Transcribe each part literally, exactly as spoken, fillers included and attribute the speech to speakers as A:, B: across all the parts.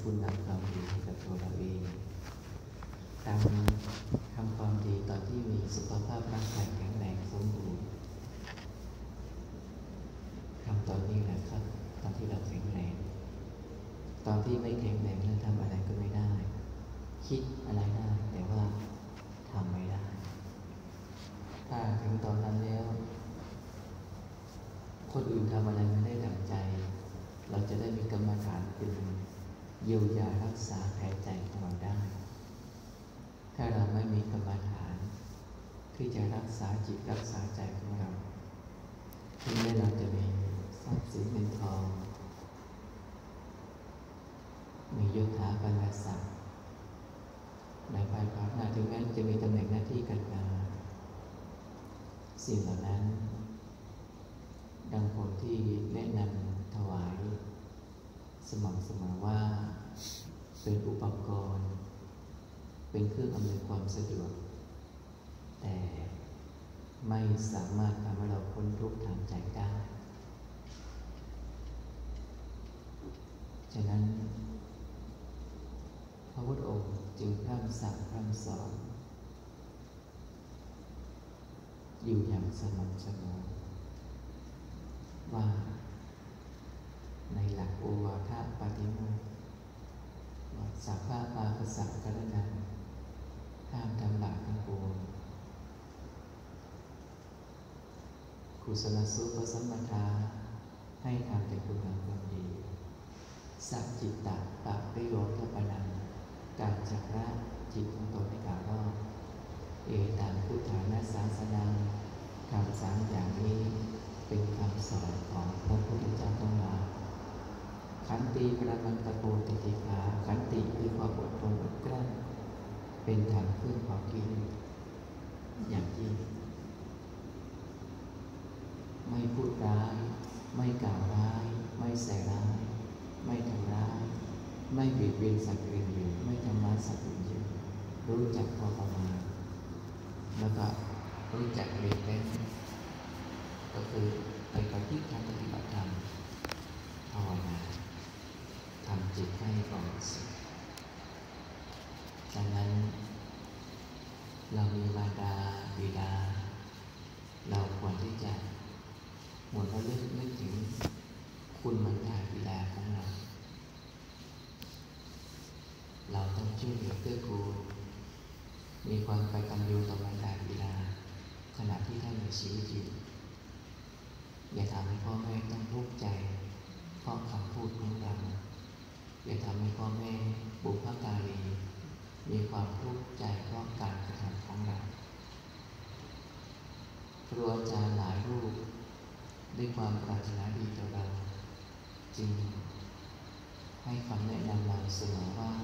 A: คุณงามความดีให้กับตัวเราเองทำทำความดีตอนที่มีสุขภาพร่างกายแข็งแรงสมบูรณ์ทำตอนนี้นะครับตอนที่เราแข็งแรงตอนที่ไม่แข็งแรงนั้นทำอะไรก็ไม่ได้คิดอะไรได้แต่ว่าทำไม่ได้ถ้าถึงตอนนั้นแล้วคนอื่นทำอะไรไม่ได้ดั่งใจเราจะได้มีกรรมฐานเป็นเยียวยารักษาแผลใจของเราได้ถ้าเราไม่มีกรรมฐานที่จะรักษาจิตรักษาใจของเราถึงแม้เราจะมีทรัพย์สินเงินทองมียศถาบรรดาศักดิ์ในภายภาคหน้าถึงแม้จะมีตำแหน่งหน้าที่การงานสิ่งเหล่านั้นดังผลที่แนะนำถวายสม่ำเสมอว่าเป็นอุปกรณ์เป็นเครื่องอำนวยความสะดวกแต่ไม่สามารถทำให้เราพ้นทุกข์ทางใจได้ฉะนั้นพระพุทธองค์จึงพร่ำสั่งพร่ำสอนอยู่อย่างสม่ำเสมอว่าในหลักโอวาทปาติโมกข์สัพพะปาปัสสะกะระนังห้ามทำบาปทั้งปวงกุศลสุปสัมปทาให้ทำแต่คุณงามความดีสัจจิตตะปะประโยชน์ปนังการชำระจิตของตนให้กล่าวว่าเอตังพุทธานาสาสนังคำสามอย่างนี้เป็นคำสอนของพระพุทธเจ้าทั้งหลายขันติประมันตโปติติภาขันติคือความอดทนอดกลั้นเป็นทางขึ้นของกิเลสอย่างยิ่งไม่พูดร้ายไม่กล่าวร้ายไม่ใส่ร้ายไม่ทำร้ายไม่เบียดเบียนสัตว์อื่นอยู่ไม่ทำร้ายสัตว์อื่นอยู่รู้จักพอประมาณแล้วก็รู้จักเรียนรู้ก็คือไปปฏิบัติปฏิบัติธรรมภาวนาทำจิตให้บริสุทธิ์ดังนั้นเรามีมารดาบิดาเราควรที่จะหมดระลึกนึกถึงคุณมารดาบิดาของเราเราต้องช่วยเหลือเกื้อกูลมีความกตัญญูต่อมารดาบิดาขณะที่ท่านมีชีวิตอยู่อย่าทำให้พ่อแม่ต้องทุกข์ใจเพราะคำพูดของเราอย่าทำให้พ่อแม่บุพการีมีความทุกข์ใจเพราะการกระทำของเราครูอาจารย์หลายรูปด้วยความปรารถนาดีต่อเราจึงให้คำแนะนำเราเสมอว่า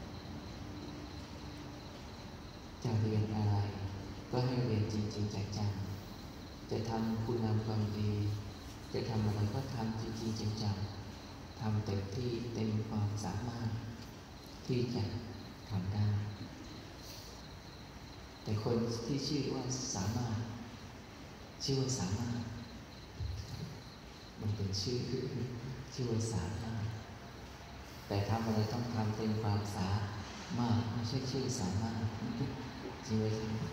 A: จะเรียนอะไรก็ให้เรียนจริงๆจังๆจะทำคุณงามความดีจะทำอะไรก็ทำจริงๆจังๆทำเต็มที่เต็มความสามารถที่จะทำได้แต่คนที่ชื่อว่าสามารถชื่อว่าสามารถมันเป็นชื่อชื่อว่าสามารถแต่ทำอะไรต้องทำเต็มความสามารถไม่ใช่ชื่อสามารถจริงไหม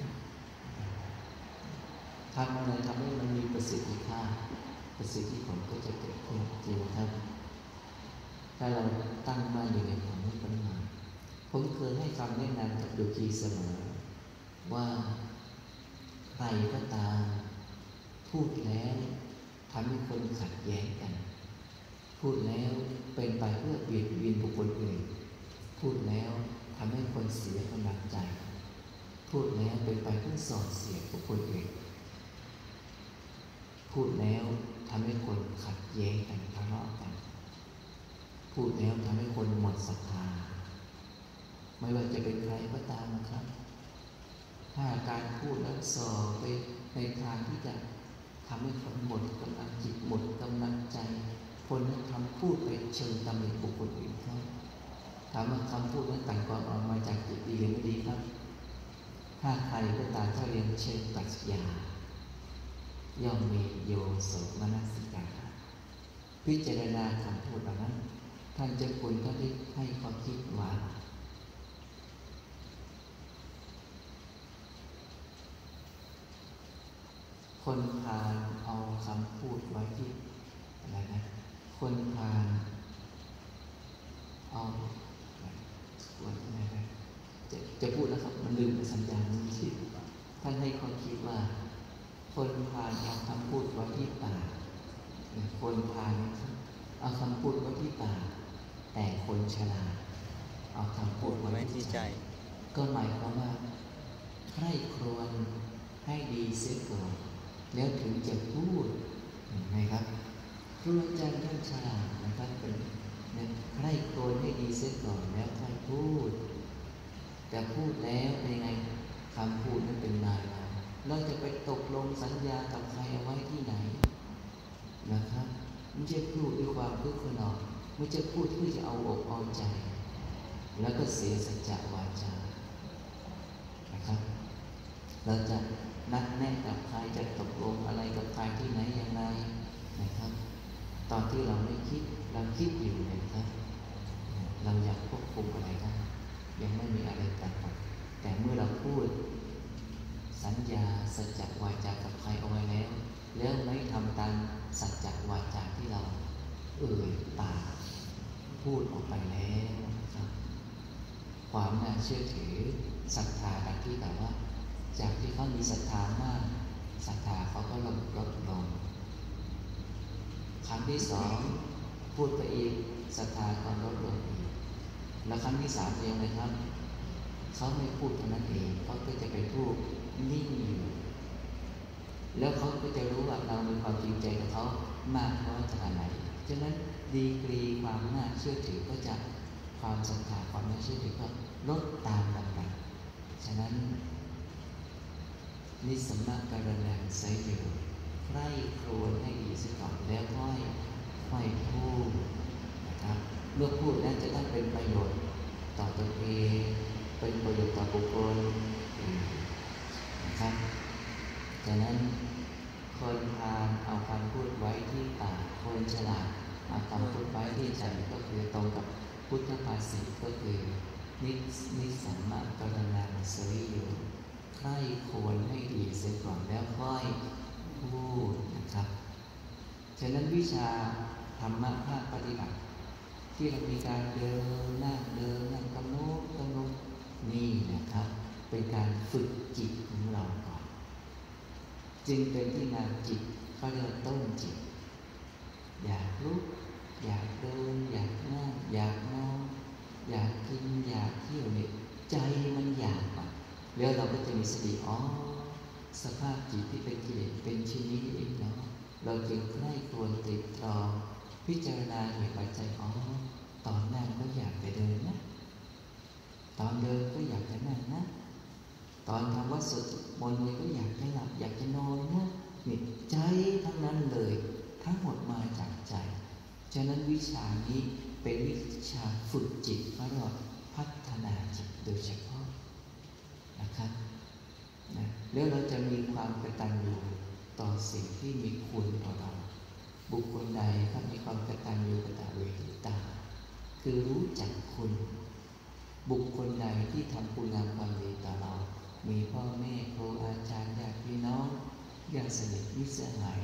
A: ทำอะไรทำให้มันมีประสิทธิภาพประสิทธิผลก็จะเกิดขึ้นจริงครับถ้าเราตั้งมั่นอยู่ในความไม่ประมาทผมเคยให้คำแนะนำกับโยคีเสมอว่าใครก็ตามพูดแล้วทำให้คนขัดแย้งกันพูดแล้วเป็นไปเพื่อเบียดเบียนบุคคลอื่นพูดแล้วทำให้คนเสียกำลังใจพูดแล้วเป็นไปเพื่อส่อเสียดบุคคลอื่นพูดแล้วทำให้คนขัดแย้งกันทะเลาะกันพูดแล้วทำให้คนหมดศรัทธาไม่ว่าจะเป็นใครก็ตามนะครับถ้าการพูดแล้วส่อไปในทางที่จะทำให้คนหมดกำลังจิตหมดกำลังใจคนนั้นทำพูดไปเชิงตำหนิบุคคลอื่นเขาถามว่าคำพูดนั้นแต่งก่อนออกมาจากจิตดีหรือไม่ดีครับถ้าใครก็ตามถ้าเรียนเชิงปรัชญาย่อมมีโยโสมนสิการพิจารณาคำพูดเหล่านั้นท่านเจ้าคุณก็ได้ให้ความคิดว่าคนพาลเอาคำพูดไว้ที่อะไรนะคนพาลเอาวันอะไรนะจะจะพูดแล้วครับมันลืมไปสัญญาณนี้ที่ท่านให้ความคิดว่าคนพาลเอาคำพูดไว้ที่ปากคนพาลเอาคำพูดไว้ที่ปากแต่คนฉลาดเอาคำพูดไว้ที่ใจก็หมายความว่าใคร่ครวญให้ดีเสียก่อนแล้วถึงจะพูดนะครับครูอาจารย์ท่านฉลาดนะครับเป็นใคร่ครวญให้ดีเสียก่อนแล้วค่อยพูดแต่พูดแล้วเป็นไงคำพูดนั้นเป็นนายเราเราจะไปตกลงสัญญากับใครเอาไว้ที่ไหนนะครับไม่ใช่พูดด้วยความคึกขนองไม่ใช่พูดเพื่อจะเอาอกเอาใจแล้วก็เสียสัจจะวาจานะครับเราจะนัดแน่กับใครจะตกลงอะไรกับใครที่ไหนอย่างไรนะครับตอนที่เราไม่คิดเราคิดอยู่นะครับเราอยากควบคุมอะไรได้ยังไม่มีอะไรปรากฏแต่เมื่อเราพูดสัญญาสัจจะวาจากับใครเอาไว้แล้วแล้วไม่ทำตามสัจจะวาจาที่เราเอ่ยปากพูดออกไปแล้วนะครับความน่าเชื่อถือศรัทธาดังที่แต่ว่าจากที่เขามีศรัทธามากศรัทธาเขาก็ลดลดลงครั้งที่สองพูดไปอีกศรัทธาก็ลดลงอีกแล้วครั้งที่สามเองนะครับเขาไม่พูดเท่านั้นเองเขาก็จะไปพูดนิ่งอยู่แล้วเขาก็จะรู้ว่าเรามีความจริงใจกับเขามากน้อยขนาดไหนฉะนั้นดีกรีความน่าเชื่อถือก็จะความศรัทธาความน่าเชื่อถือก็ลดตามลำดับฉะนั้นนิสัมมาการณังไสโยใคร่ครวญให้ดีสิก่อนแล้วค่อยค่อยพูดนะครับเมื่อพูดนั้นจะต้องเป็นประโยชน์ต่อตัวเองเป็นประโยชน์ต่อบุคคลนะครับฉะนั้นคนพาลเอาคำพูดไว้ที่ปากคนฉลาดเอาคำพูดไว้ที่ใจก็คือตรงกับพุทธภาษิตก็คือนินิสัมมาการณังไสโยใคร่ครวญให้ดีเสียก่อนแล้วค่อยพูดนะครับฉะนั้นวิชาธรรมะภาคปฏิบัติที่เรามีการเดินนั่งเดินนั่งกำหนดกำหนดนี่นะครับเป็นการฝึกจิตของเราก่อนจึงเป็นที่นำจิตเขาเรียกต้นจิตอยากลุกอยากเดินอยากนั่งอยากนอนอยากกินอยากเที่ยวเนี่ยใจมันอยากอ่ะแล้วเราก็จะมีสติอ๋อสภาพจิตที่เป็นกิเลสเป็นชิ้นนี้เองเนาะเราจึงใคร่ครวญตรึกตรองพิจารณาเหตุปัจจัยอ๋อตอนนั่งก็อยากจะเดินนะตอนเดินก็อยากจะนั่งนะตอนทำวัดสวดมนต์ก็อยากจะหลับอยากจะนอนนะนี่ใจทั้งนั้นเลยทั้งหมดมาจากใจฉะนั้นวิชานี้เป็นวิชาฝึกจิตเพราะเราพัฒนาจิตโดยเฉพาะนะครับนะแล้วเราจะมีความกตัญญูต่อสิ่งที่มีคุณต่อเราบุคคลใดถ้ามีความกตัญญูกตเวทิตาคือรู้จักคุณบุคคลใดที่ทำคุณงามความดีต่อเรามีพ่อแม่ครูอาจารย์ญาติพี่น้องญาติสนิทมิตรสหาย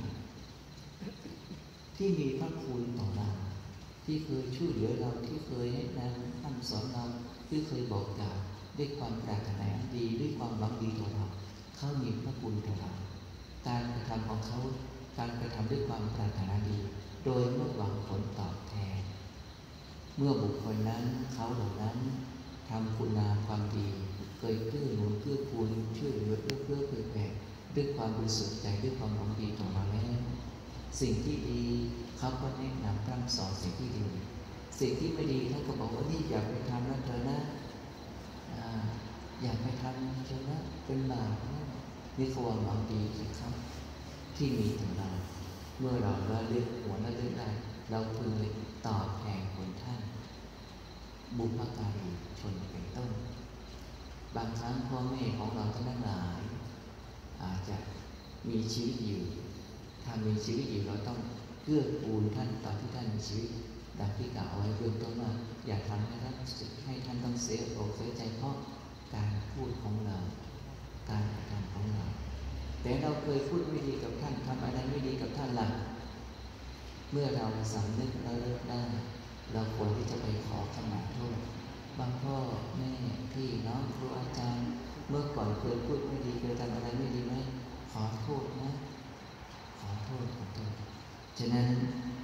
A: ที่มีพระคุณต่อเราที่เคยช่วยเหลือเราที่เคยแนะนำคำสอนเราที่เคยบอกกล่าวด้วยความปรารถนาดีด้วยความหวังดีต่อเราเขามีพระคุณต่อเราการกระทำของเขาการกระทำด้วยความปรารถนาดีโดยไม่หวังผลตอบแทนเมื่อบุคคลนั้นเขาเหล่านั้นทำคุณงามความดีเคยเกื้อหนุนเกื้อกูลช่วยเหลือเอื้อเฟื้อเผื่อแผ่ด้วยความบริสุทธิ์ใจด้วยความหวังดีต่อมาแล้วสิ่งที่ดีเขาก็แนะนำพร่ำสอนสิ่งที่ดีสิ่งที่ไม่ดีท่านก็บอกว่านี่อย่าไปทำนะเธอนะอย่าไปทำเธอนะเป็นบาปนี่คือความหวังดีของเขาที่มีต่อเราเมื่อเราระลึกหัวระลึกได้เราพึงตอบแทนคนท่านบุพการีชนเป็นต้นบางครั้งพ่อแม่ของเราทั้งหลายอาจจะมีชีวิตอยู่ถ้ามีชีวิตอยู่เราต้องเกื้อกูลท่านตอนที่ท่านมีชีวิตดังที่กล่าวไว้เบื้องต้นว่าอย่าทำให้ท่านให้ท่านต้องเสียอกเสียใจเพราะการพูดของเราการกระทำของเราแต่เราเคยพูดไม่ดีกับท่านทำอะไรไม่ดีกับท่านล่ะเมื่อเราสำนึกเราเลิกได้เราควรที่จะไปขอขมาโทษบางพ่อแม่พี่น้องครูอาจารย์เมื่อก่อนเคยพูดไม่ดีเคยทำอะไรไม่ดีไหมขอโทษนะขอโทษขอโทษฉะนั้น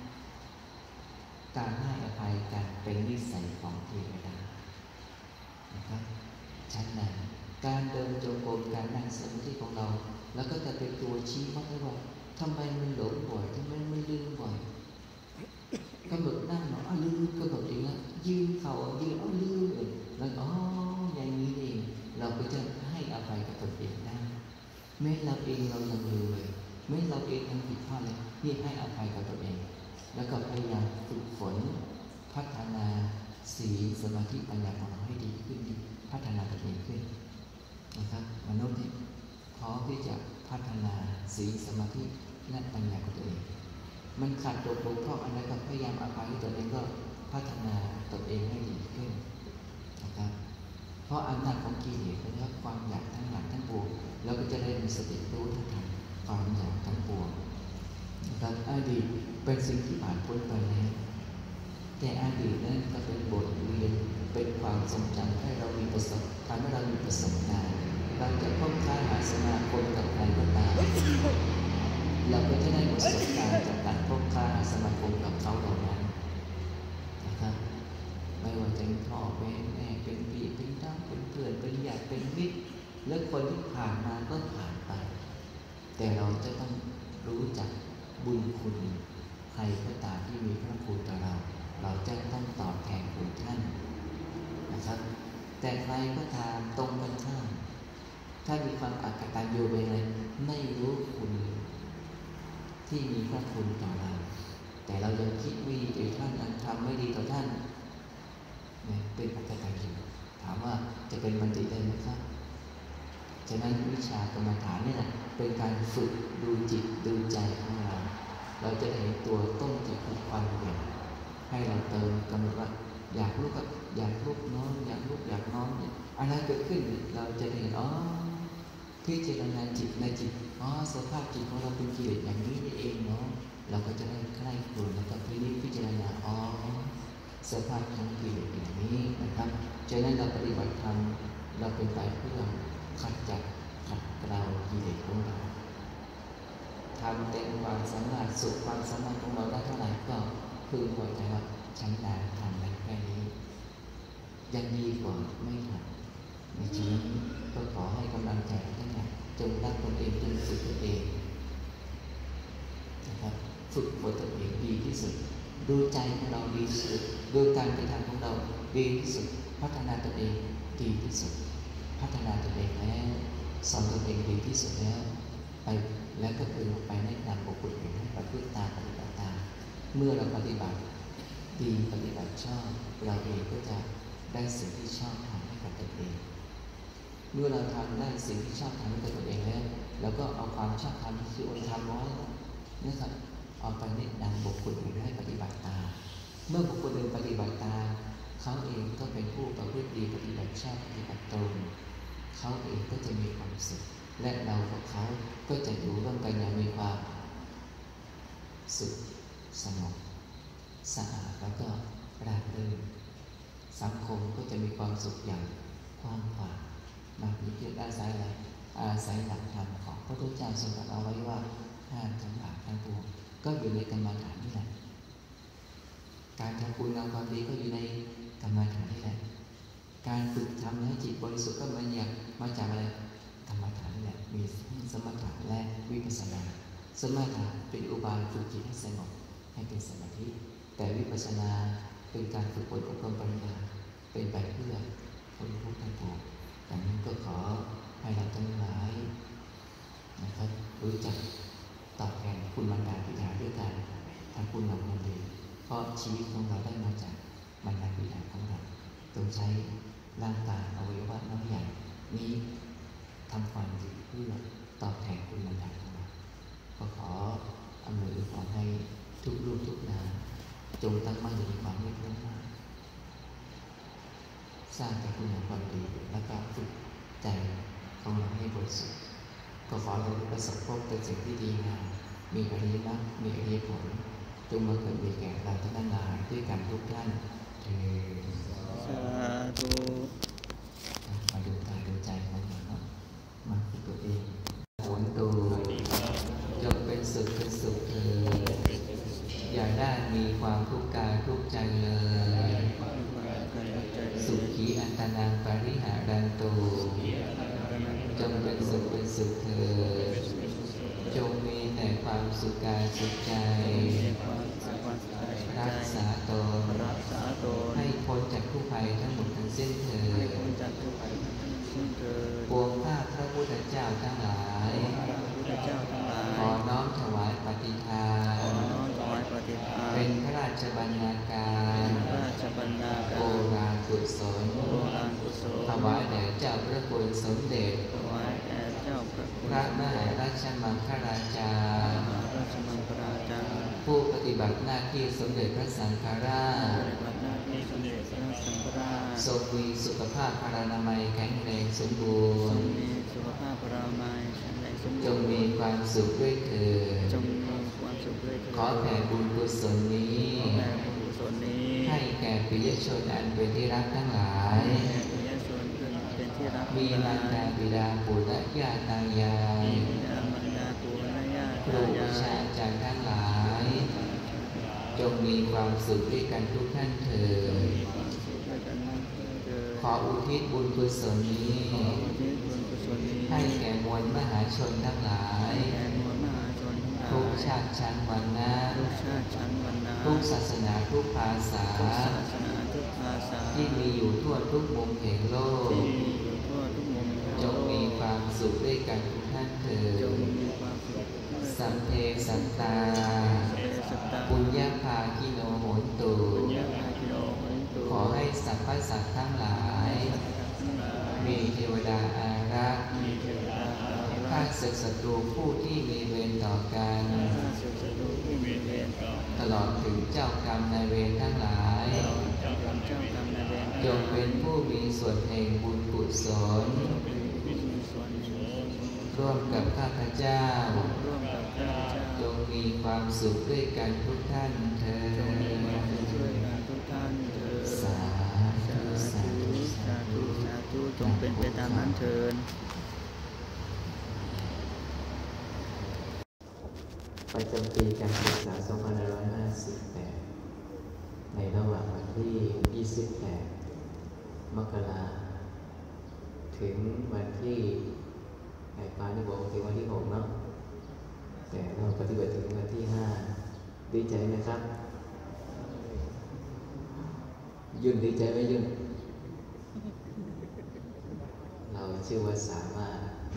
A: การให้อภัยกันเป็นนิสัยของเทวดานะครับชั้นนั้นการเดินจงกรมการนั่งสมาธิของเราแล้วก็จะเป็นตัวชี้วัดได้ว่าทำไมมันหลงบ่อยทำไมมันลืมบ่อยกำหนดนั่งเนาะอ้าวลืมกำหนดเองละยืนเข่ายืนอ้าวลืมเองแล้วอ๋ออย่างนี้เองเราก็จะให้อภัยกับตนเองได้แม้เราเองเรายังลืมเลยแม้เราเองยังผิดพลาดเลยนี่ให้อภัยกับตนเองแล้วก็พยายามฝึกฝนพัฒนาศีลสมาธิปัญญาของเราให้ดีขึ้นพัฒนาตนเองขึ้นนะครับมนุษย์นี่พร้อมที่จะพัฒนาศีลสมาธิและปัญญาของตัวเองมันขาดตกบกพร่องอะไรก็พยายามอภัยให้ตัวเองก็พัฒนาตนเองให้ดีขึ้นนะครับเพราะอำนาจของกิเลสเรียกความอยากทั้งหลายทั้งปวงเราก็จะได้มีสติรู้ทันความอยากทั้งปวงนะครับอดีตเป็นสิ่งที่ผ่านพ้นไปแล้วแต่อดีตนั้นก็เป็นบทเรียนเป็นความทรงจำให้เรามีประสบทำให้เรามีประสบการณ์เราจะพบค้าหาสมาคมกับใครก็ตามเราก็จะได้ประสบการณ์จากการพบค้าหาสมาคมกับเขาเหล่านั้นนะครับไม่ว่าจะเป็นพ่อเป็นแม่เป็นพี่เป็นน้องเป็นเพื่อนเป็นญาติเป็นมิตรและคนที่ผ่านมาก็ผ่านไปแต่เราจะต้องรู้จักบุญคุณใครก็ตามที่มีพระคุณต่อเราเราจะต้องตอบแทนคุณท่านนะครับแต่ใครก็ตามตรงกันข้ามถ้ามีความอักตันยูไปเลยไม่รู้คุณที่มีพระคุณต่อเราแต่เรายังคิดไม่ดีต่อท่านนั้นทำไม่ดีต่อท่านเนี่ยเป็นอักตันยูถามว่าจะเป็นบัณฑิตได้ไหมครับฉะนั้นวิชากรรมฐานนี่แหละเป็นการฝึกดูจิตดูใจของเราเราจะเห็นตัวต้นจิตคือความอยากให้เราเติมกำหนดว่าอยากลุกก็อยากลุกน้อมอยากลุกอยากน้อมเนี่ยอะไรเกิดขึ้นเราจะเห็นอ๋อพิจารณาจิตในจิตอ๋อสภาพจิตของเราเป็นกิเลสอย่างนี้นี่เองเนาะเราก็จะได้ใกล้ตัวแล้วก็พินิจพิจารณาอ๋อสภาพของกิเลสอย่างนี้นะครับฉะนั้นเราปฏิบัติธรรมเราเป็นไปเพื่อขจัดขัดเกลากิเลสของเราทำเต็มความสามารถสุดความสามารถของเราได้เท่าไหร่ก็พึงพอใจว่าฉันได้ทำได้แค่นี้ยังดีกว่าไม่ทำในชีวิตก็ขอให้กำลังใจทั้งหลายจงรักตนเองจงฝึกตนเองนะครับฝึกฝนตนเองดีที่สุดดูใจของเราดีที่สุดดูการกระทำของเราดีที่สุดพัฒนาตนเองดีที่สุดพัฒนาตนเองแล้วสอนตนเองดีที่สุดแล้วไปแล้วก็คือไปในทางบุคคลอื่นให้ประพฤติตามปฏิบัติตามเมื่อเราปฏิบัติดีปฏิบัติชอบเราเองก็จะได้สิ่งที่ชอบทำให้กับตนเองเมื่อเราทำได้สิ่งที่ชอบทำให้กับตนเองแล้วเราก็เอาความชอบธรรมที่องค์ทำไว้นะครับเอาไปแนะนำบุคคลอื่นให้ปฏิบัติตามเมื่อบุคคลอื่นปฏิบัติตามเขาเองก็เป็นผู้ประพฤติดีปฏิบัติชอบปฏิบัติตรงเขาเองก็จะมีความสุขและเรากับเขาก็จะอยู่ร่วมกันอย่างมีความสุขสงบสะอาดแล้วก็ราบรื่นสังคมก็จะมีความสุขอย่างกว้างขวางมาพิจารณาอาศัยอะไรอาศัยหลักธรรมของพระพุทธเจ้าทรงตรัสเอาไว้ว่าห้ามทั้งหลายทั้งปวงก็อยู่ในกรรมฐานนี่แหละการทำบุญทำความดีก็อยู่ในกรรมฐานนี่แหละการฝึกทำให้จิตบริสุทธิ์ก็มาจากมาจากอะไรกรรมฐานนี่แหละมีสมถะและวิปัสสนาสมถะเป็นอุบายฝึกจิตให้สงบให้เป็นสมาธิแต่วิปัสสนาเป็นการฝึกฝนอบรมปัญญาเป็นไปเพื่อพ้นทุกข์ทั้งปวงดังนั้นก็ขอให้เราทั้งหลายนะครับรู้จักตอบแทนคุณมารดาบิดาด้วยการทำคุณงามความดีเพราะชีวิตของเราได้มาจากมารดาบิดาของเราต้องใช้ร่างกายอวัยวะน้อยใหญ่นี้ทำความดีเพื่อตอบแทนคุณมารดาของเราก็ขออำนวยพรให้ทุกรูปทุกนามจงตั้งมั่นในความไม่ประมาทสร้างแต่คุณงามความดีแล้วก็ฝึกใจของเราให้บริสุทธิ์ก็ขอเราประสบพบแต่สิ่งที่ดีงามมีอริยมรรคมีอริยผลจงมาเกิดมีแก่เราทั้งหลายด้วยกันทุกท่านเถิด
B: สาธุ
A: มาดูกายดูใจของเราเนาะมาฝึกตัวเองผลตัวจงเป็นสุขเป็นสุขเถิดอย่าได้มีความทุกข์กายทุกข์ใจเลยสุขีอันตนังปริหารันตุจงเป็นสุขเป็นสุขเถิดจงมีแต่ความสุขกายสุขใจรักษาตนให้พ้นจากทุกภัยทั้งหมดทั้งสิ้นเถิดปวงข้าพระพุทธเจ้าทั้งหลายขอน้อมถวายปฏิทานเป็นพระราชบัญญัติการโบราณกุศลถวายแด่เจ้าพระคุณสมเด็จพระมหาราชมังคลาจารย์ผู้ปฏิบัติหน้าที่สมเด็จพระสังฆราชทรงมีสุขภาพพรรณนามัยแข็งแรงสมบูรณ์จงมีความสุขด้วยเถิดขอแผ่บุญกุศลนี้ให้แก่ปิยชนอันเป็นที่รักทั้งหลายมีมารดาบิดาปู่และย่าตายายครูวิชาอาจารย์ทั้งหลายจงมีความสุขด้วยกันทุกท่านเถิดขออุทิศบุญกุศลนี้ให้แก่มวลมหาชนทั้งหลายทุกชาติชั้นวรรณะทุกศาสนาทุกภาษาที่มีอยู่ทั่วทุกมุมแห่งโลกจงมีความสุขด้วยกันทุกท่านเถิดสัมเพสัตตาปุญญาภาคิโนโหนตุขอให้สรรพสัตว์ทั้งหลายมีเทวดาอารักษ์ฆ่าศึกศัตรูผู้ที่มีเวรต่อกันตลอดถึงเจ้ากรรมนายเวรทั้งหลายจงเป็นผู้มีส่วนแห่งบุญกุศลร่วมกับข้าพเจ้าจงมีความสุขด้วยกันทุกท่านเถิดสาธุสาธุสาธุสาธุ
B: จงเป็นไปตามนั้นเถิด
A: ประจำปีการศึกษาสองพันห้าร้อยห้าสิบแปดในระหว่างวันที่ยี่สิบแปดมกราถึงวันที่ไอ้ปานี่บอกถึงวันที่หกเนาะแต่เราปฏิบัติถึงวันที่ห้าดีใจไหมครับยุ่นดีใจไหมยุ่นเราชื่อว่าสามารถ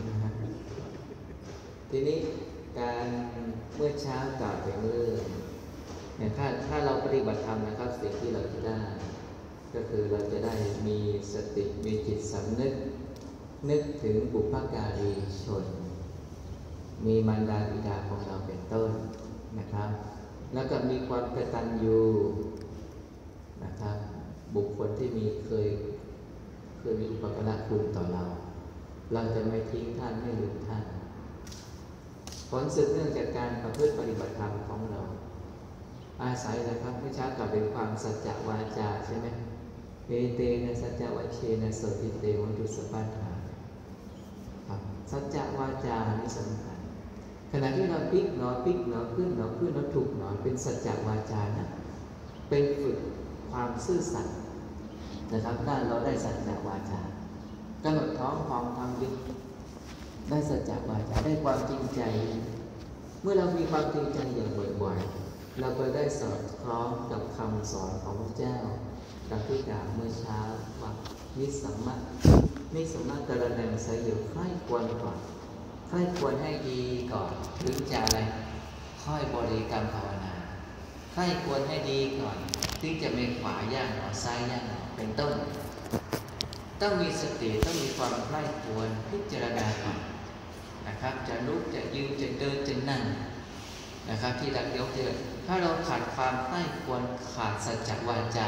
A: ทีนี้การเมื่อเช้ากล่าวถึงเรื่องเนี่ยถ้าถ้าเราปฏิบัติธรรมนะครับสิ่งที่เราจะได้ก็คือเราจะได้มีสติมีจิตสำนึกนึกถึงบุพการีชนมีมารดาบิดาของเราเป็นต้นนะครับแล้วก็มีความกตัญญูนะครับบุคคลที่มีเคยเคยมีอุปการะคุณต่อเราเราจะไม่ทิ้งท่านไม่ลืมท่านผลสืบเนื่องจากการประพฤติปฏิบัติธรรมของเราอาศัยนะครับเมื่อเช้ากล่าวเป็นความสัจจวาจาใช่ไหมเอเตนะสัจจวัชเชนะโสติเตวัตุสปัฏฐานครับสัจจวาจานี่สำคัญขณะที่เราพลิกหนอพลิกหนอขึ้นหนอขึ้นหนอถูกหนอเป็นสัจจวาจานะเป็นฝึกความซื่อสัตย์นะครับได้เราได้สัจจวาจากำหนดท้องพองทำดีได้สัจจวาจาได้ความจริงใจเมื่อเรามีความจริงใจอย่างบ่อยๆเราก็ได้สอดคล้องกับคำสอนของพระเจ้าดังที่กล่าวเมื่อเช้าว่านิสัมมะนิสัมมะกรณังสยบใคร่ควรก่อนใคร่ควรให้ดีก่อนถึงจะอะไรค่อยบริกรรมภาวนาใคร่ควรให้ดีก่อนถึงจะไม่ขวาย่างหนอซ้ายย่างหนอเป็นต้นต้องมีสติต้องมีความใคร่ควรพิจารณาก่อนนะครับจะลุกจะยืนจะเดินจะนั่งนะครับที่เรายกตัวถ้าเราขาดความใคร่ควรขาดสัจจวาจา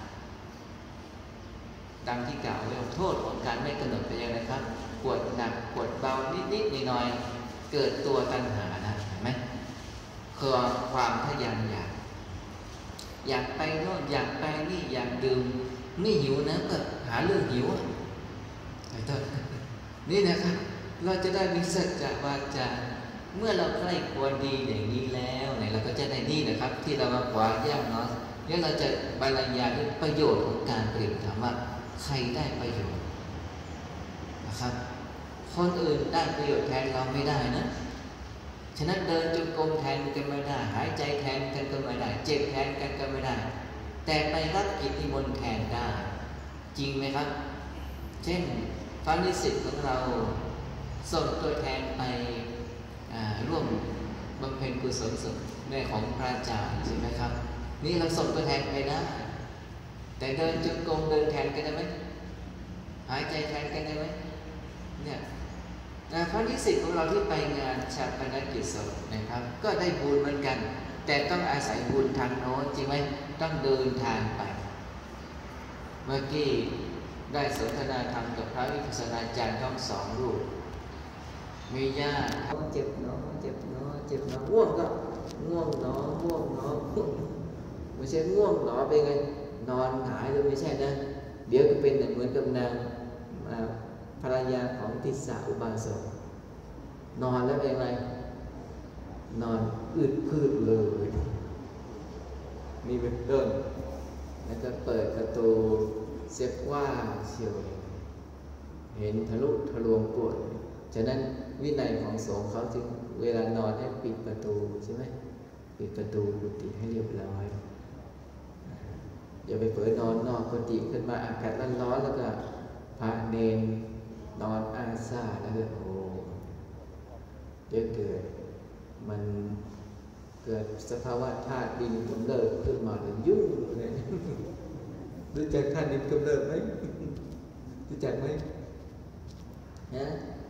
A: ดังที่กล่าวไว้โทษของการไม่กำหนดเป็นยังไงครับปวดหนักปวดเบานิดๆหน่อยๆเกิดตัวตัณหานะเห็นไหมคือความทะยานอยากอยากไปโน่นอยากไปนี่อยากดื่มไม่หิวนะก็หาเรื่องหิวไอ้ต้นนี่นะครับเราจะได้มีสัจจวาจาเมื่อเราใคร่ควรดีอย่างนี้แล้วเนี่ยเราก็จะได้นี่นะครับ ที่เรามาขวาย่างเนาะเนี่ยเราจะบรรยายด้วยประโยชน์ของการปฏิบัติธรรมว่าใครได้ประโยชน์นะครับคนอื่นได้ประโยชน์แทนเราไม่ได้นะฉะนั้นเดินจงกรมแทนกันไม่ได้หายใจแทนกันก็ไม่ได้เจ็บแทนกันก็ไม่ได้แต่ไปรับกิจนิมนต์แทนได้จริงไหมครับเช่นพระนิสิตของเราส่งตัวแทนไปร่วมบำเพ็ญกุศลศพแม่ของพระอาจารย์ใช่ไหมครับนี่เราส่งตัวแทนไปได้แต่เดินจงกรมเดินแทนกันได้ไหมหายใจแทนกันได้ไหมเนี่ยพระนิสิตของเราที่ไปงานชาปนกิจศพนะครับก็ได้บุญเหมือนกันแต่ต้องอาศัยบุญทางโน้นจริงไหมต้องเดินทางไปเมื่อกี้ได้สนทนาธรรมกับพระวิปัสสนาจารย์ทั้งสองรูปมีญาติเขาเจ็บเนาะเจ็บเนาะเจ็บเนาะง่วงก็ง่วงเนาะง่วงเนาะไม่ใช่ง่วงเนาะเป็นไงนอนหงายเลยไม่ใช่นะเดี๋ยวก็เป็นเหมือนกับนางภรรยาของทิสาอุบาสกนอนแล้วเป็นไงนอนอืดพืดเลยนี่เป็นต้นแล้วก็เปิดประตูเสียว่าเชียวเห็นทะลุทะลวงปวดฉะนั้นวินัยของสงฆ์เขาจึงเวลานอนให้ปิดประตูใช่ไหมปิดประตูกุฏิให้เรียบร้อยอย่าไปเผลอนอนนอกกุฏิขึ้นมาอากาศร้อนๆแล้วก็พระเนรนอนอาซาแล้วก็โอ้เยอะเกิดมันเกิดสภาวะธาตุดินกำเริบขึ้นมาเลยยุ่งเลยรู้จักธาตุดินกำเริบไหมรู้จักไหมนะ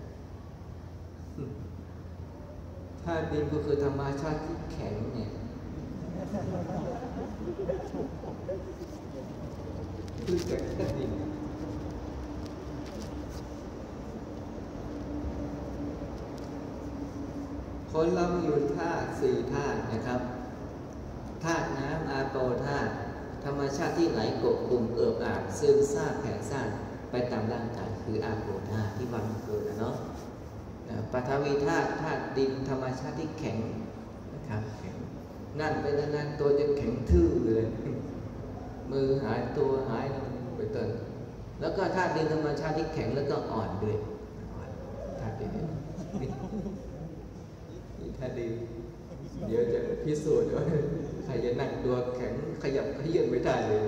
A: ธาตุดินก็คือธรรมชาติที่แข็งเนี่ยรู้จักธาตุดินคนเราอยู่ธาตุสี่ธาตุนะครับธาตุน้ำอาโปธาตุธรรมชาติที่ไหลกบกลุ่มเอิบอาบซึมซาบแผ่ซ่านไปตามร่างกายคืออาโปธาตุที่วันเกิดนะเนาะปฐวีธาตุธาตุดินธรรมชาติที่แข็งนะครับแข็งนั่นไปนานๆตัวจะแข็งทื่อเลยมือหายตัวหายไปต้นแล้วก็ธาตุดินธรรมชาติที่แข็งแล้วก็อ่อนด้วยธาตุดินถ้าดีเดี๋ยวจะพิสูจน์ว่าใครจะนั่งตัวแข็งขยับขยื่นไม่ได้เลย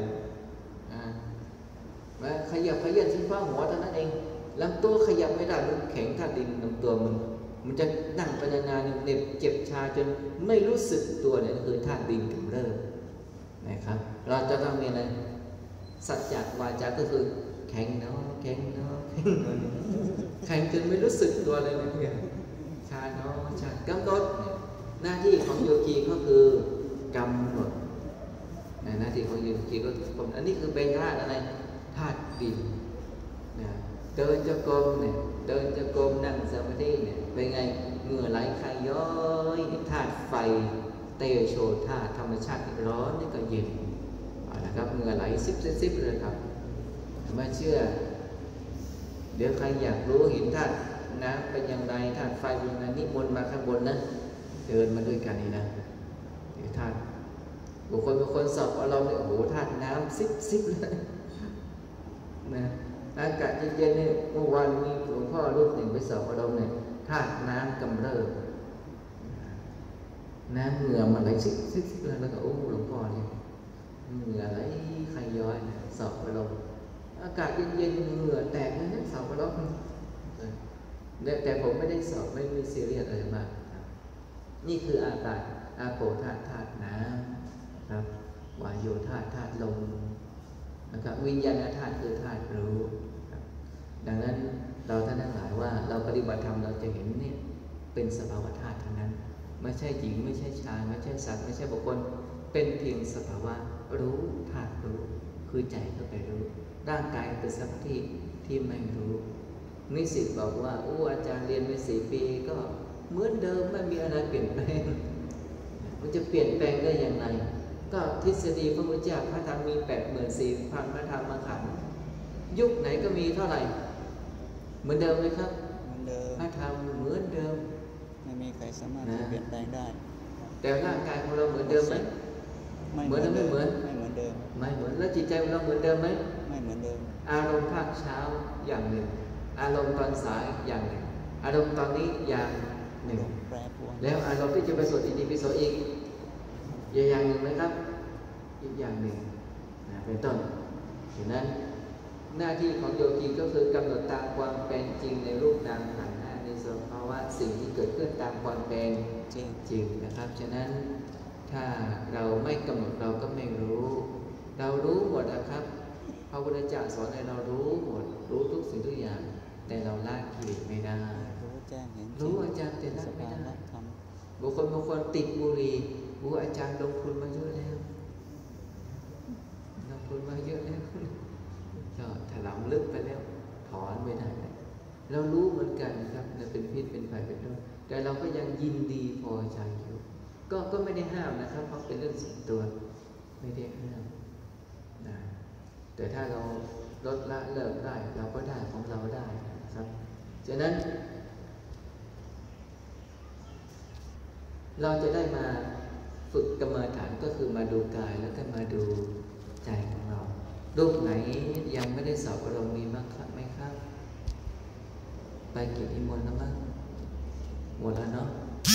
A: มาขยับขยื่นเฉพาะหัวเท่านั้นเองลำตัวขยับไม่ได้มันแข็งถ้าดินลำตัวมันมันจะนั่งไปนานๆเหน็บเจ็บชาจนไม่รู้สึกตัวเนี่ยคือธาตุดินกำเริบนะครับเราจะต้องมีอะไรสัจจะวาจาก็คือแข็งเนาะแข็งเนาะแข็งจนไม่รู้สึกตัวเลยเนี่ยชาเนาะชากำหนดหน้าที่ของโยคีก็คือกำหนดหน้าที่ของโยคีก็คืออันนี้คือเป็นธาตุอะไรธาตุดินนะเดินจงกรมเนี่ยเดินจงกรมนั่งสมาธิเนี่ยเป็นไงเหงื่อไหลคายย้อยธาตุไฟเตโชธาตุธรรมชาติร้อนนี่ก็เย็นนะครับเหงื่อไหลซิบซิบเลยครับไม่เชื่อเดี๋ยวใครอยากรู้เห็นธาตุน้ำเป็นอย่างไรธาตุไฟเป็นอย่างไรนิมนต์มาข้างบนนะเดินมาด้วยกันนี่นะเดี๋ยวธาตุบุคคลบุคคลสอบเอาเราเนี่ยโอ้โหธาตุน้ำซิบซิบเลยนะอากาศเย็นๆเนี่ยเมื่อวานมีหลวงพ่อรูปหนึ่งไปสอบเอาเราเนี่ยธาตุน้ำกำเริบน้ำเหงื่อมันไหลซิบซิบซิบเลยแล้วก็โอ้หลวงพ่อเนี่ยเหงื่อไหลใครย้อยเนี่ยสอบเอาเราอากาศเย็นๆเหงื่อแตกนะสอบเอาเราแต่ผมไม่ได้สอบไม่มีซีเรียสอะไรมากนี่คืออากาศอาโปธาตุธาตุน้ำครับวายโยธาตุธาตุลมนะครับวิญญาณธาตุคือธาตุรู้ดังนั้นเราท่านทั้งหลายว่าเราปฏิบัติธรรมเราจะเห็นเนี่ยเป็นสภาวะธาตุทั้งนั้นไม่ใช่หญิงไม่ใช่ชายไม่ใช่สัตว์ไม่ใช่บุคคลเป็นเพียงสภาวะรู้ธาตุรู้คือใจเข้าไปรู้ร่างกายเป็นสัพที่ที่ไม่รู้นิสิตบอกว่าโอ้อาจารย์เรียนไปสี่ปีก็เหมือนเดิมไม่มีอะไรเปลี่ยนแปลงมันจะเปลี่ยนแปลงได้อย่างไรก็ทฤษฎีพระพุทธเจ้าพระธรรมมีแปดหมื่นสี่พันพระธรรมขันธ์ยุคไหนก็มีเท่าไหร่เหมือนเดิมไหมครับ
B: เหมือนเดิม
A: พระธรรมเหมือนเดิม
B: ไม่มีใครสามารถจะเปลี่ยนแปลงได้
A: แต่ร่างกายของเราเหมือนเดิมไหม
B: ไม่เหมือนไม่เหมือนไม่เหมือนเดิม
A: ไม่เหมือนแล้วจิตใจของเราเหมือนเดิมไหม
B: ไม่เหมือนเดิม
A: อารมณ์ภาคเช้าอย่างหนึ่งอารมณ์ตอนสายอย่างหนึ่งอารมณ์ตอนนี้อย่างหนึ่งแล้วอารมณ์ที่จะไปสวดอิติปิโสอีกอย่างหนึ่งไหมครับอีกอย่างหนึ่งนะเป็นต้นฉะนั้นหน้าที่ของโยคีก็คือกำหนดตามความเป็นจริงในรูปนามขันธ์ห้าในสภาวะสิ่งที่เกิดขึ้นตามความเป็นจริงจริงนะครับฉะนั้นถ้าเราไม่กำหนดเราก็ไม่รู้เรารู้หมดนะครับพระพุทธเจ้าสอนให้เรารู้หมดรู้ทุกสิ่งทุกอย่างแต่เราละกิเลสไม่ได้
B: รู้แจ้งเห็น
A: รู้อาจารย์แต่ละไม่ได้บุคคลบางคนติดบุหรี่บุอาจารย์ลงทุนมาเยอะแล้วลงทุนมาเยอะแล้วก็ถลำลึกไปแล้วถอนไม่ได้เรารู้เหมือนกันครับเราเป็นพิษเป็นภัยเป็นโทษแต่เราก็ยังยินดีพอใจอยู่ก็ก็ไม่ได้ห้ามนะครับเพราะเป็นเรื่องส่วนตัวไม่ได้ห้ามนะแต่ถ้าเราลดละเลิกได้เราก็ได้ของเราได้นะครับฉะนั้นเราจะได้มาฝึกกรรมฐานก็คือมาดูกายแล้วก็มาดูใจของเรารูปไหนยังไม่ได้สอบอารมณ์มีบ้างครับไหมครับไปกินอิมนต์แล้วมั้งหมดแล้วเนาะ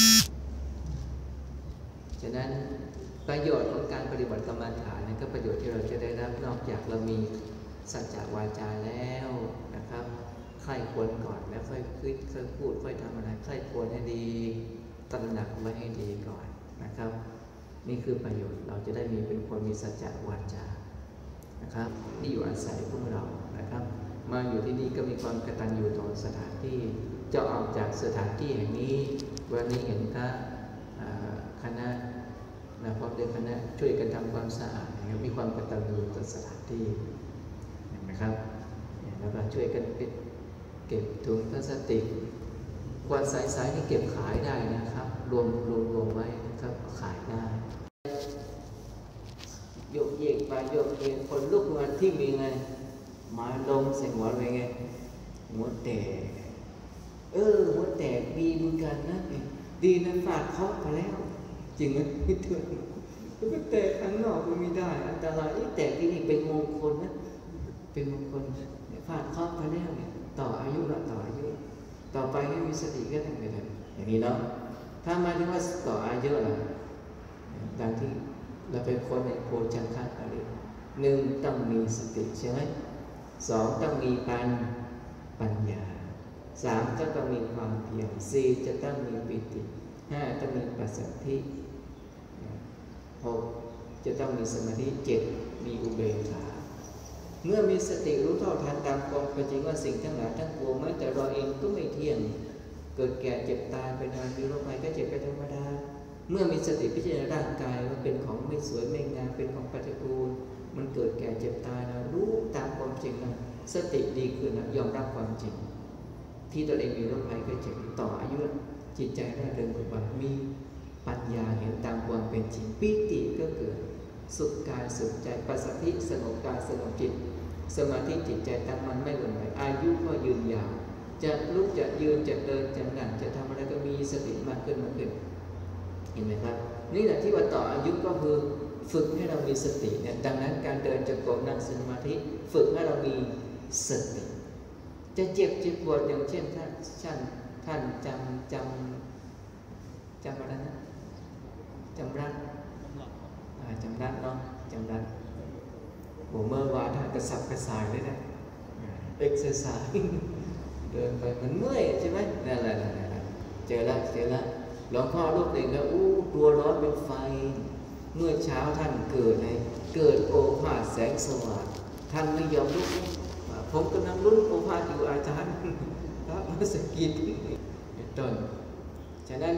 A: ฉะนั้นประโยชน์ของการปฏิบัติกรรมฐานนี่ก็ประโยชน์ที่เราจะได้รับนอกจากเรามีสัจจะวาจาแล้วนะครับใคร่ควรก่อนแล้วค่อยคิดค่อยพูดค่อยทำอะไรใคร่ควรให้ดีตระหนักไว้ให้ดีก่อนนะครับนี่คือประโยชน์เราจะได้มีเป็นคนมีสัจจะวาจานะครับที่อยู่อาศัยพวกเรานะครับมาอยู่ที่นี่ก็มีความกตัญญูต่อสถานที่จะออกจากสถานที่แห่งนี้วันนี้เห็นพระคณะนะพร้อมด้วยคณะช่วยกันทำความสะอาดนะครับมีความกตัญญูต่อสถานที่เห็นไหมครับแล้วก็ช่วยกันเก็บถุงพลาสติกกวาดสายๆนี่เก็บขายได้นะครับรวมรวมรวมไว้นะครับขายได้โยกเยกไปโยกเยกคนลุกมาที่มีไงมาลงใส่หัวไปไงหัวแตกเออหัวแตกดีเหมือนกันนะดีนะฝาดเคาะไปแล้วจริงไหมพี่เถื่อนก็แตกข้างนอกก็ไม่ได้อันตรายแตกที่นี่เป็นมงคลนะเป็นมงคลฝาดเคาะไปแล้วเนี่ยต่ออายุละต่ออายุต่อไปให้มีสติก็ทำไปเลยอย่างนี้เนาะถ้ามาที่ว่าต่ออายุละดังที่เราไปค้นในโพชังคอะไรหนึ่งต้องมีสติใช่ไหมสองต้องมีปัญปัญญาสามก็ต้องมีความเพียรสี่จะต้องมีปิติห้าต้องมีปัสสัทธิหกจะต้องมีสมาธิเจ็ดมีอุเบกขาเมื่อมีสติรู้เท่าทันตามความเป็นจริงว่าสิ่งทั้งหลายทั้งปวงแม้แต่เราเองก็ไม่เที่ยงเกิดแก่เจ็บตายเป็นธรรมดามีโรคภัยก็เจ็บเป็นธรรมดาเมื่อมีสติพิจารณาร่างกายว่าเป็นของไม่สวยไม่งามเป็นของปฏิกูลมันเกิดแก่เจ็บตายนะรู้ตามความจริงนะสติดีขึ้นนะยอมรับความจริงที่ตัวเองมีโรคภัยก็เจ็บต่ออายุจิตใจร่าเริงเบิกบานมีปัญญาเห็นตามความเป็นจริงปิติก็เกิดสุขกายสุขใจปัสสัทธิสงบกายสงบจิตสมาธิจิตใจตั้งมั่นไม่หวั่นไหวอายุก็ยืนยาวจะลุกจะยืนจะเดินจะนั่งจะทำอะไรก็มีสติมากขึ้นมากขึ้นเห็นไหมครับนี่แหละที่ว่าต่ออายุก็คือฝึกให้เรามีสติเนี่ยดังนั้นการเดินจะกรมนั่งสมาธิฝึกให้เรามีสติจะเจ็บเจ็บปวดอย่างเช่นท่านท่านท่านจำจำจำอะไรนะจำรักจำรักเนาะจำรักผมเมื่อวานท่านกระสับกระส่ายเลยนะเอ็กซ์ไซส์เดินไปมันเมื่อยใช่ไหมนั่นแหละนั่นแหละเจอแล้วเจอแล้วหลวงพ่อรูปหนึ่งก็อู้ตัวร้อนเป็นไฟเมื่อเช้าท่านเกิดในเกิดโอภาสแสงสว่างท่านไม่ยอมลุกผมกำลังลุ้นโอภาสอยู่อาจารย์พระมาสกิดเป็นต้นฉะนั้น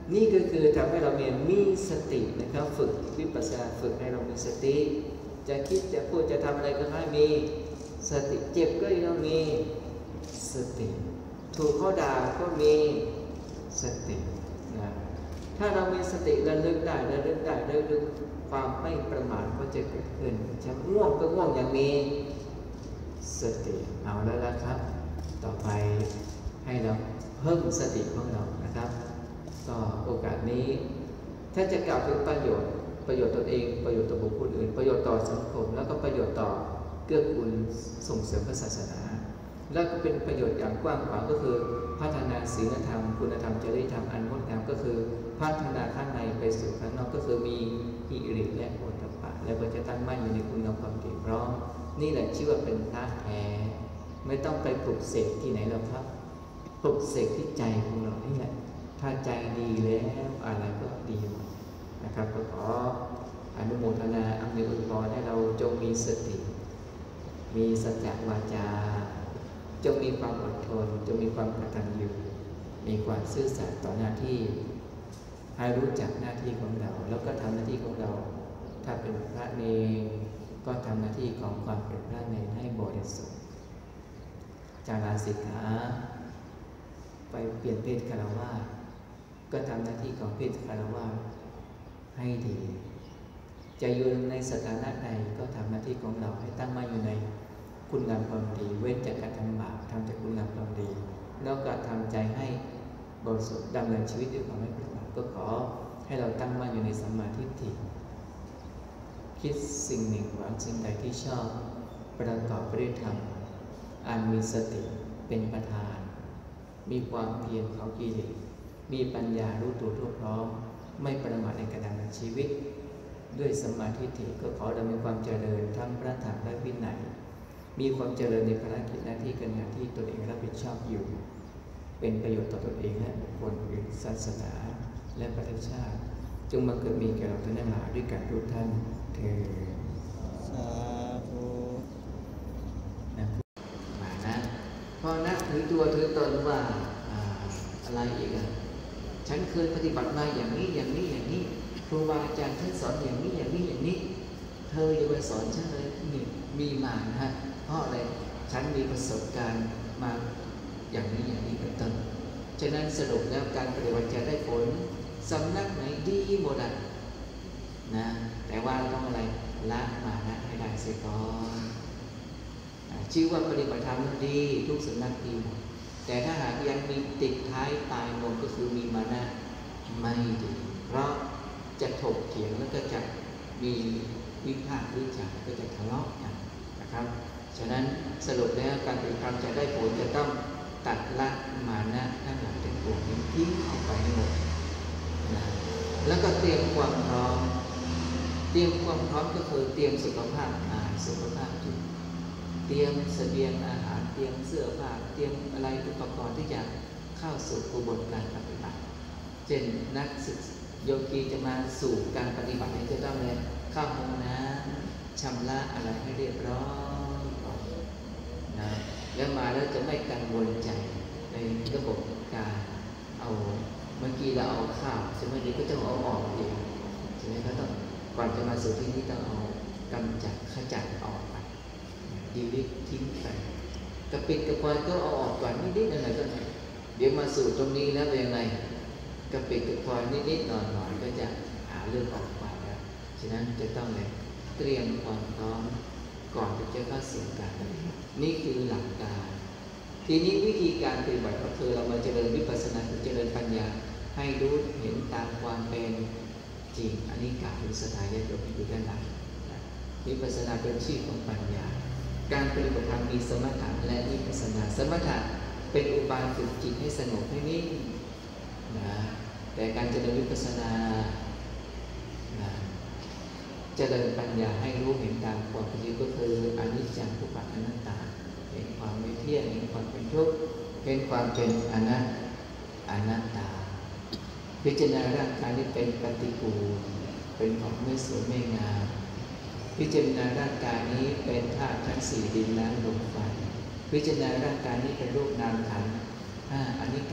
A: นี่ก็คือทำให้เรามีสตินะครับฝึกวิปัสสนาฝึกให้เรามีสติจะคิดจะพูดจะทำอะไรก็ให้มีสติเจ็บก็ต้องมีสติถูกเขาด่าก็มีสตินะถ้าเรามีสติระลึกได้ระลึกได้ระลึกความไม่ประมาทก็จะเกิดขึ้นจะง่วงก็ง่วงอย่างมีสติเอาแล้วละครับต่อไปให้เราเพิ่มสติของเรานะครับก็โอกาสนี้ถ้าจะกล่าวถึงประโยชน์ประโยชน์ตนเองประโยชน์ต่อบุคคลอื่นประโยชน์ต่อสังคมแล้วก็ประโยชน์ต่อเกื้อกูลส่งเสริมพระศาสนาแล้วก็เป็นประโยชน์อย่างกว้างขวางก็คือพัฒนาศีลธรรมคุณธรรมจริยธรรมอันงดงามก็คือพัฒนาข้างในไปสู่ข้างนอกก็คือมีหิริและโอตตัปปะและก็จะตั้งมั่นอยู่ในคุณงามความดีพร้อมนี่แหละชื่อว่าเป็นพระแท้ไม่ต้องไปปลุกเสกที่ไหนแล้วครับปลุกเสกที่ใจของเรานี่แหละถ้าใจดีแล้วอะไรก็ดีหมดนะครับก็ขออนุโมทนาอำนวยอวยพรให้เราจงมีสติมีสัจจะวาจาจงมีความอดทนจงมีความกตัญญูมีความซื่อสัตย์ต่อหน้าที่ให้รู้จักหน้าที่ของเราแล้วก็ทำหน้าที่ของเราถ้าเป็นพระเนรก็ทำหน้าที่ของความเป็นพระเนรให้บริสุทธิ์จาราสิกขาไปเปลี่ยนเพศคฤหัสถ์ก็ทำหน้าที่ของเพศคฤหัสถ์ให้ดีจะอยู่ในสถานะใดก็ทำหน้าที่ของเราให้ตั้งมั่นอยู่ในคุณงามความดีเว้นจากการทำบาปทำจากคุณงามความดีแล้วก็ทำใจให้บริสุทธิ์ดำเนินชีวิตด้วยความไม่ประมาทก็ขอให้เราตั้งมั่นอยู่ในสัมมาทิฏฐิคิดสิ่งหนึ่งหวังสิ่งใดที่ชอบประกอบไปด้วยธรรมอันมีสติเป็นประธานมีความเพียรเขากิเลสมีปัญญารู้ตัวทั่วพร้อมไม่ประมาทในการดำเนินชีวิตด้วยสัมมาทิฏฐิก็ขอดำเนินความเจริญทั้งพระธรรมและวินัยมีความเจริญในภารกิจหน้าที่การงานที่ตนเองรับผิดชอบอยู่เป็นประโยชน์ต่อตนเองและบุคคลอื่นศาสนาและประเทศชาติจงบังเกิดมีแก่เราทั้งหลายด้วยกันทุกท่านเถิด
B: สาธุ
A: นะมานะพอนะถือตัวถือตนว่าอะไรอีกอ่ะฉันเคยปฏิบัติมาอย่างนี้อย่างนี้อย่างนี้ครูบาอาจารย์ท่านสอนอย่างนี้อย่างนี้อย่างนี้เธออย่าไปสอนฉันเลยนี่มีมานะฮะเพราะอะไรฉันมีประสบการณ์มาอย่างนี้อย่างนี้เป็นต้นฉะนั้นสรุปแล้วการปฏิบัติจะได้ผลสำนักไหนดีหมดอ่ะนะแต่ว่าต้องอะไรละมานะให้ได้เสียก่อนชื่อว่าปฏิบัติธรรมดีทุกสำนักดีหมดแต่ถ้าหากยังมีติดท้ายปลายนมก็คือมีมานะไม่ดีเพราะจะถกเถียงแล้วก็จะมีวิพากษ์วิจารณ์ก็จะทะเลาะกันนะครับฉะนั้นสรุปแล้วการปฏิบัติธรรมจะได้ผลจะต้องตัดละมานะทั้งหลายทั้งปวงนี้ทิ้งออกไปให้หมดนะแล้วก็เตรียมความพร้อมเตรียมความพร้อมก็คือเตรียมสุขภาพอาหารสุขภาพจิตเตรียมเสบียงอาหารเตรียมเสื้อผ้าเตรียมอะไรอุปกรณ์ที่จะเข้าสู่กระบวนการปฏิบัติเช่นนักศึกษาโยคีจะมาสู่การปฏิบัติจะต้องเลยเข้าห้องน้ำชำระอะไรให้เรียบร้อยก่อนนะแล้วมาแล้วจะไม่กังวลใจในระบบการเอาเมื่อกี้เราเอาข้าวใช่ไหมดีก็ต้องเอาออกเองใช่ไหมก็ต้องก่อนจะมาสู่ที่นี่ต้องเอากำจัดขจัดออกไปดีลิทิ้งไปกระปิดกระปอยก็เอาออกก่อนนิดๆหน่อยๆก็เดี๋ยวมาสู่ตรงนี้แล้วเป็นยังไงกระปิดกระปอยนิดๆหน่อยๆก็จะหาเรื่องออกไปแล้วฉะนั้นจะต้องเลยเตรียมความพร้อมก่อนที่จะเข้าสู่การปฏิบัตินี่คือหลักการทีนี้วิธีการปฏิบัติก็คือเรามาเจริญวิปัสสนาเจริญปัญญาให้รู้เห็นตามความเป็นจริงอันนี้กล่าวถึงสถายะโยมที่อยู่ด้านหลังวิปัสสนาเป็นชื่อของปัญญาการปฏิบัติธรรมมีสมถะและวิปัสสนาสมถะเป็นอุบายฝึกจิตให้สงบให้นิ่งนะแต่การเจริญวิปัสสนานะเจริญปัญญาให้รู้เห็นตามความเป็นจริงก็คืออนิจจังทุกขังอนัตตาเห็นความไม่เที่ยงเห็นความเป็นทุกข์เห็นความเป็นอนัตอนัตตาพิจารณาร่างกายนี้เป็นปฏิกูลเป็นของไม่สวยไม่งามพิจารณาร่างกายนี้เป็นธาตุทั้งสี่ดินน้ำลมไฟพิจารณาร่างกายนี้เป็นรูปนามขันธ์ห้าอนิจจังโดย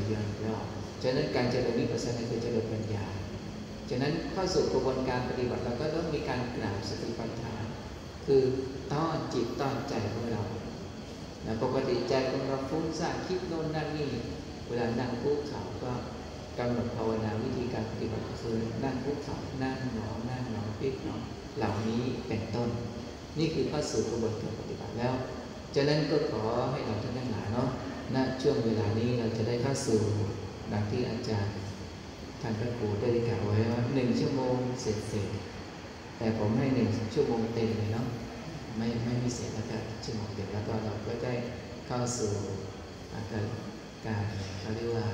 A: เยือนรอบฉะนั้นการเจริญวิปัสสนาคือเจริญปัญญาฉะนั้นเข้าสู่กระบวนการปฏิบัติเราก็ต้องมีการกล่าวสติปัฏฐานคือต้อนจิตต้อนใจของเราปกติใจของเราฟุ้งซ่านคิดโน่นนั่นนี่เวลานั่งคุกเข่าก็กำหนดภาวนาวิธีการปฏิบัติคือนั่งคุกเข่านั่งหนอนั่งหนอพลิกหนอเหล่านี้เป็นต้นนี่คือเข้าสู่กระบวนการปฏิบัติแล้วฉะนั้นก็ขอให้เราท่านทั้งหลายเนาะณช่วงเวลานี้เราจะได้เข้าสู่ดังที่อาจารย์ท่านพระครูได้กล่าวไว้ว่าหนึ่งชั่วโมงเสร็จเสร็จแต่ผมให้หนึ่งชั่วโมงเต็มเลยเนาะไม่ไม่มีเสร็จแล้วก็ชั่วโมงเดียวแล้วก็เราก็ได้เข้าสู่อาการการเขาเรียกว่า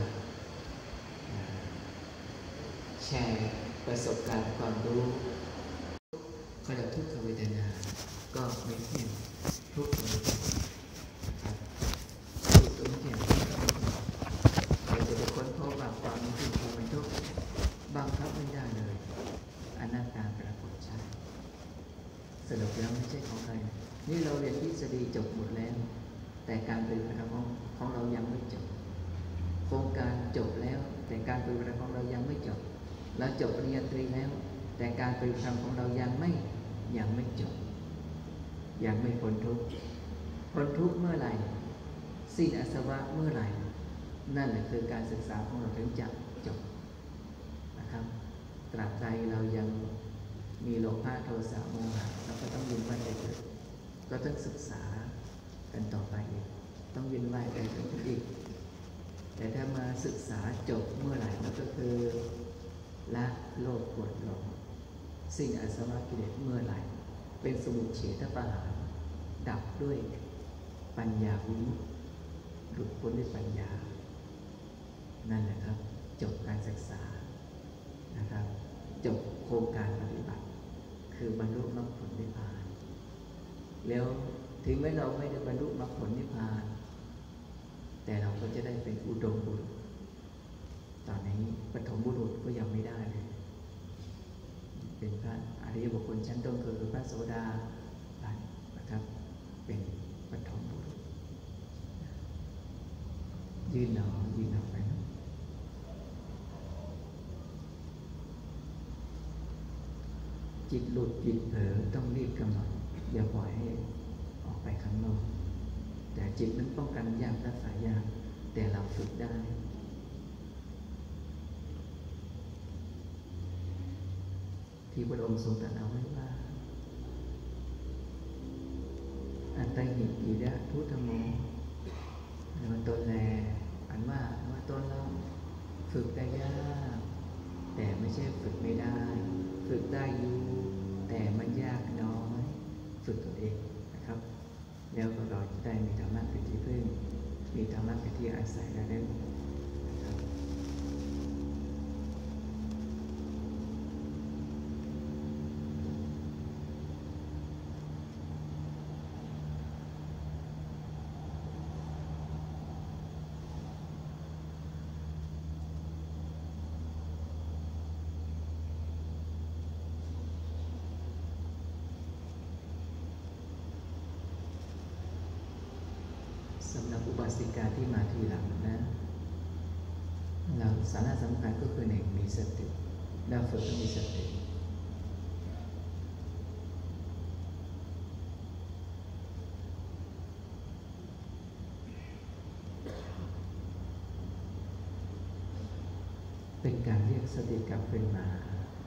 A: แชร์ประสบการณ์ความรู้ขณะทุกขเวทนาก็ไม่เที่ยงทุกขเวทนาครับทุกข์ไม่เที่ยงเราจะไปค้นพบว่าความไม่เที่ยงความเป็นทุกข์บังคับไม่ได้เลยอนัตตาปรากฏชัดสรุปแล้วไม่ใช่ของใครนี่เราเรียนทฤษฎีจบหมดแล้วแต่การปฏิบัติของของเรายังไม่จบโครงการจบแล้วแต่การปฏิบัติของเรายังไม่จบเราจบปริญญาตรีแล้วแต่การปฏิบัติของเรายังไม่ยังไม่จบยังไม่พ้นทุกข์พ้นทุกข์เมื่อไหร่สิ้นอาสวะเมื่อไหร่นั่นแหละคือการศึกษาของเราถึงจะจบนะครับตราบใดเรายังมีโลภะโทสะโมหะเราก็ต้องยินว่าใจเกิดก็ต้องศึกษากันต่อไปอีกต้องยินว่าใจเกิดอีกแต่ถ้ามาศึกษาจบเมื่อไหร่นั่นก็คือละโลภโกรธหลงสิ้นอาสวะกิเลสเมื่อไหร่เป็นสมุจเฉทประหารดับด้วยปัญญาวิมุตติหลุดพ้นด้วยปัญญานั่นแหละครับจบการศึกษานะครับจบโครงการปฏิบัติคือบรรลุมรรคผลนิพพานแล้วถึงแม้เราไม่ได้บรรลุมรรคผลนิพพานแต่เราก็จะได้เป็นอุดมบุรุษตอนนี้ปฐมบุรุษก็ยังไม่ได้เลยเป็นพระอริยบุคคลชั้นต้นคือพระโสดาบันนะครับเป็นปฐมบุรุษยืนหนอยืนหนอไปนะจิตหลุดจิตเผลอต้องรีบกำหนดอย่าปล่อยให้ออกไปข้างนอกแต่จิตนั้นป้องกันยากรักษายากแต่เราฝึกได้ที่พระองค์ทรงตรัสเอาไว้ว่าอันไตหิกิดะทุตโมมันตนแลอันว่าว่าตนเราฝึกได้ยากแต่ไม่ใช่ฝึกไม่ได้ฝึกได้อยู่แต่มันยากน้อยฝึกตัวเองนะครับแล้วเราจะได้มีธรรมะเป็นที่พึ่งมีธรรมะเป็นที่อาศัยและได้สำหรับอุบาสิกาที่มาทีหลังนะเราสาระสำคัญก็คือหนึ่งมีสติเราฝึกต้องมีสติเป็นการเรียกสติกลับขึ้นมา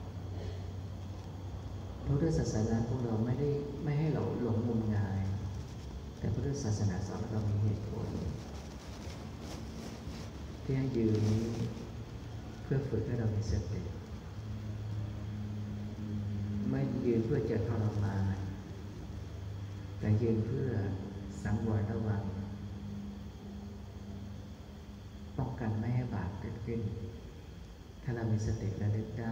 A: พุทธศาสนาของเราไม่ได้ไม่ให้เราหลงงมงายแต่พุทธศาสนาสอนเรามีเหตุผลที่ให้ยืนนี้เพื่อฝึกให้เรามีสติไม่ยืนเพื่อจะทรมานแต่ยืนเพื่อสังวรระวังป้องกันไม่ให้บาปเกิดขึ้นถ้าเรามีสติระลึกได้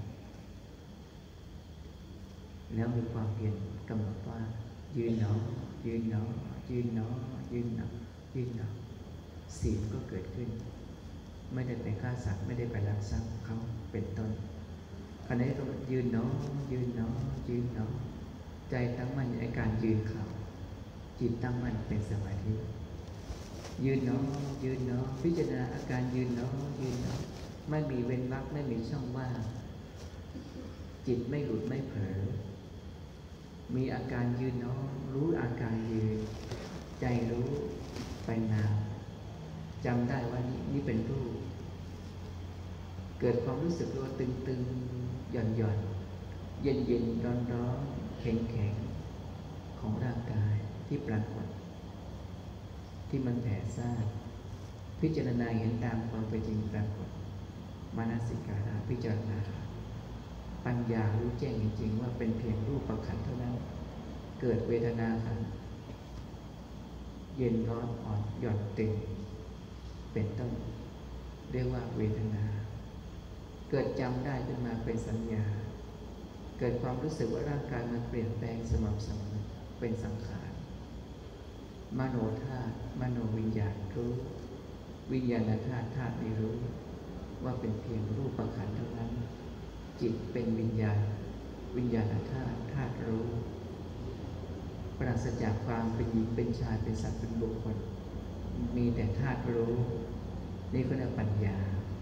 A: แล้วมีความเพียรกำหนดว่ายืนหนอยืนหนอยืนหนอยืนหนอยืนหนอศีลก็เกิดขึ้นไม่ได้ไปฆ่าสัตว์ไม่ได้ไปลักทรัพย์เขาเป็นต้นอันนี้เรายืนหนอยืนหนอยืนหนอใจตั้งมั่นในการยืนเขาจิตตั้งมั่นเป็นสมาธิยืนเนาะยืนเนาะพิจารณาอาการยืนเนาะยืนเนาะไม่มีเว้นวรรคไม่มีช่องว่างจิตไม่หลุดไม่เผลอมีอาการยืนเนาะรู้อาการยืนใจรู้ไปนามจำได้ว่านี่นี่เป็นรูปเกิดความรู้สึกว่าตึงๆหย่อนหย่อนเย็นเย็นร้อนร้อนแข็งแข็งของร่างกายที่ปรากฏที่มันแผ่ซ่านพิจารณาเห็นตามความเป็นจริงปรากฏมนสิการะพิจารณาปัญญารู้แจ้งจริงๆว่าเป็นเพียงรูปขันธ์เท่านั้นเกิดเวทนาขันธ์เย็นร้อนอ่อนหย่อนตึงเป็นต้นเรียกว่าเวทนาเกิดจำได้ขึ้นมาเป็นสัญญาเกิดความรู้สึกว่าร่างกายมันเปลี่ยนแปลงสม่ำเสมอเป็นสังขารมโนธาตุมโนวิญญาณรู้วิญญาณธาตุธาตุนี้รู้ว่าเป็นเพียงรูปขันธ์เท่านั้นจิตเป็นวิญญาณวิญญาณธาตุธาตุรู้ปราศจากความเป็นหญิงเป็นชายเป็นสัตว์เป็นบุคคลมีแต่ธาตุรู้นี่ก็เรียกปัญญา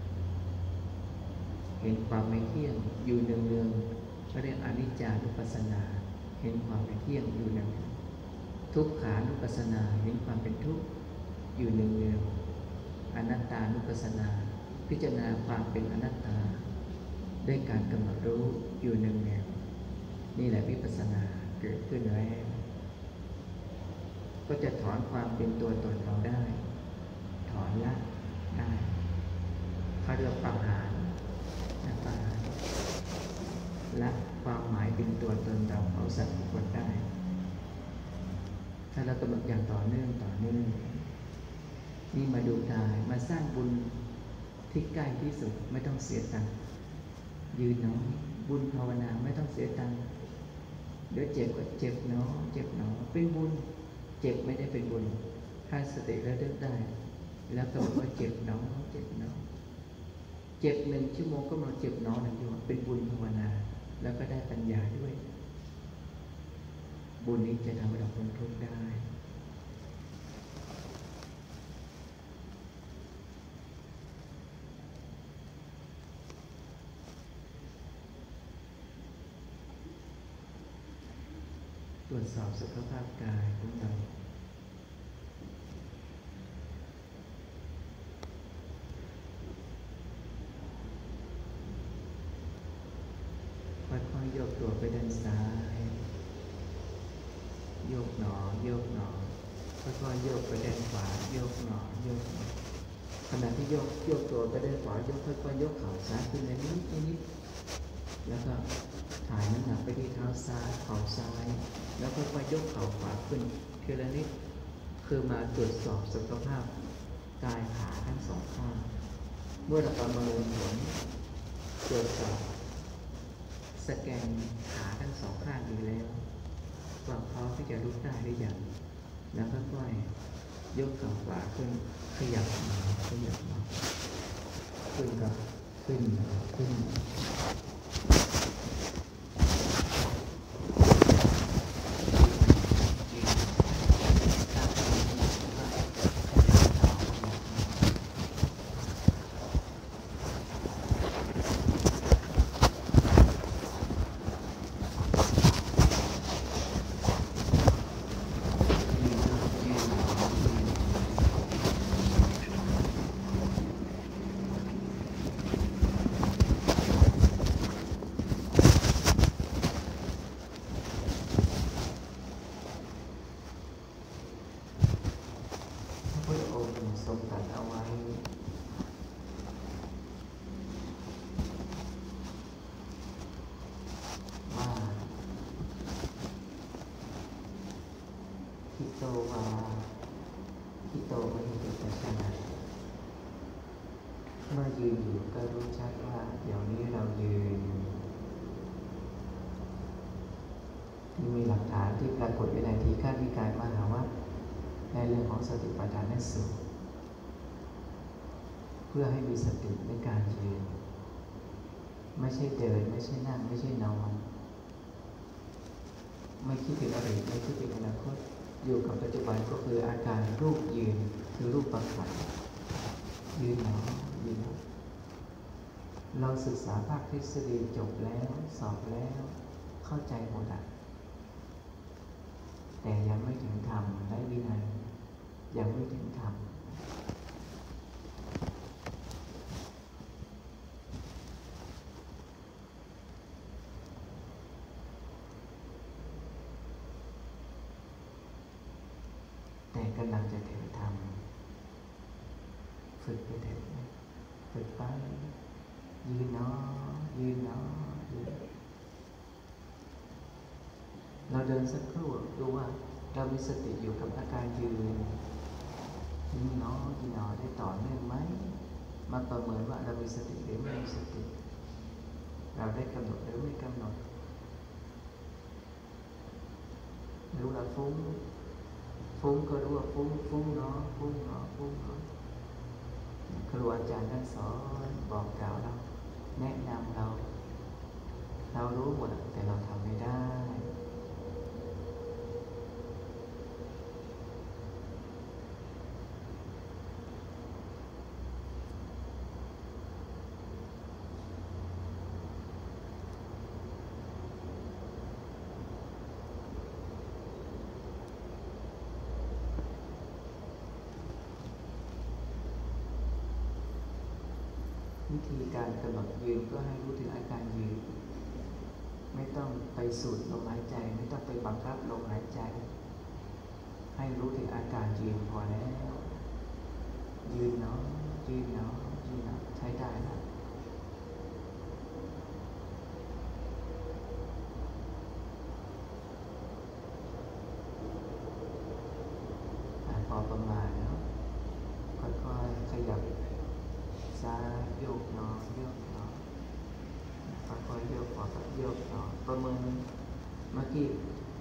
A: เห็นความไม่เที่ยงอยู่เนืองๆก็เรียกอนิจจานุปัสสนาเห็นความไม่เที่ยงอยู่เนืองๆทุกขานุปัสสนาเห็นความเป็นทุกข์อยู่เนืองๆอนัตตานุปัสสนาพิจารณาความเป็นอนัตตาด้วยการกำหนดรู้อยู่เนืองๆนี่แหละวิปัสสนาเกิดขึ้นแล้วก็จะถอนความเป็นตัวตนเราได้ถอนละได้เขาเรียกปหารนะปหารละความหมายเป็นตัวตนเราเอาสัตว์บุคคลได้ถ้าเรากำหนดอย่างต่อเนื่องต่อเนื่องนี่มาดูกายมาสร้างบุญที่ใกล้ที่สุดไม่ต้องเสียตังค์ยืนเนาะบุญภาวนาไม่ต้องเสียตังค์เดี๋ยวเจ็บก็เจ็บเนาะเจ็บเนาะเป็นบุญเจ็บไม่ได้เป็นบุญถ้าสติระลึกได้แล้วก็บอกว่าเจ็บเนาะเจ็บเนาะเจ็บหนึ่งชั่วโมงก็มาเจ็บเนาะหนึ่งชั่วโมงเป็นบุญภาวนาแล้วก็ได้ปัญญาด้วยบุญนี้จะทำให้เราพ้นทุกข์ได้ตรวจสอบสุขภาพกายของเราค่อยๆโยกตัวไปด้านซ้ายโยกหนอโยกหนอค่อยๆโยกไปด้านขวาโยกหนอโยกหนอขณะที่โยกโยกตัวไปด้านขวาโยกค่อยๆยกเข่าซ้ายขึ้นในนิดนิดแล้วก็ถ่ายน้ำหนักไปที่เท้าซ้ายเข่าซ้ายแล้วค่อยๆยกเข่าขวาขึ้นทีละนิดคือมาตรวจสอบสุขภาพกายขาทั้งสองข้างเมื่อเราประเมินผลตรวจสอบสแกนขาทั้งสองข้างดีแล้วความพร้อมที่จะลุกได้หรือยังแล้วค่อยๆยกเข่าขวาขึ้นขยับมาขยับมาขึ้นก็ขึ้นขึ้นทรงตรัสเอาไว้ว่าทิโตวาทิโตมหิตุตัสสะเมื่อยืนอยู่ก็รู้ชัดว่าเดี๋ยวนี้เรายืนมีหลักฐานที่ปรากฏในทีฆานิกายมหาวัตรในเรื่องของสติปัฏฐานสูตรเพื่อให้มีสติในการยืนไม่ใช่เดินไม่ใช่นั่งไม่ใช่นอนไม่คิดถึงอดีตไม่คิดถึงอนาคตอยู่กับปัจจุบันก็คืออาการรูปยืนคือรูปประคันยืนหนอยืนหนอเราศึกษาภาคทฤษฎีจบแล้วสอบแล้วเข้าใจหมดอ่ะแต่ยังไม่ถึงธรรมและวินัยยังไม่ถึงธรรมแต่กำลังจะถึงธรรมฝึกไปเถอะฝึกไปยืนเนาะยืนเนาะยืนเราเดินสักครู่ดูว่าเรามีสติอยู่กับอาการยืนยืนเนาะยืนเนาะได้ต่อเนื่องไหมมาประเมินว่าเรามีสติหรือไม่มีสติเราได้กำหนดหรือไม่กำหนดรู้เราฟุ้งฟุ้งก็รู้ว่าฟุ้งฟุ้งเนาะฟุ้งเนาะฟุ้งเนาะครูอาจารย์ท่านสอนบอกกล่าวเราแนะนำเราเรารู้หมดแต่เราทำไม่ได้วิธีการกำหนดยืนก็ให้รู้ถึงอาการยืนไม่ต้องไปสูดลมหายใจไม่ต้องไปบังคับลมหายใจให้รู้ถึงอาการยืนพอแล้วยืนเนาะยืนเนาะยืนเนาะใช้ได้นะพอประมาณเนาะค่อยๆขยับซ้ายโยกหนอโยกหนอค่อยๆโยกขวาโยกหนอประเมินเมื่อกี้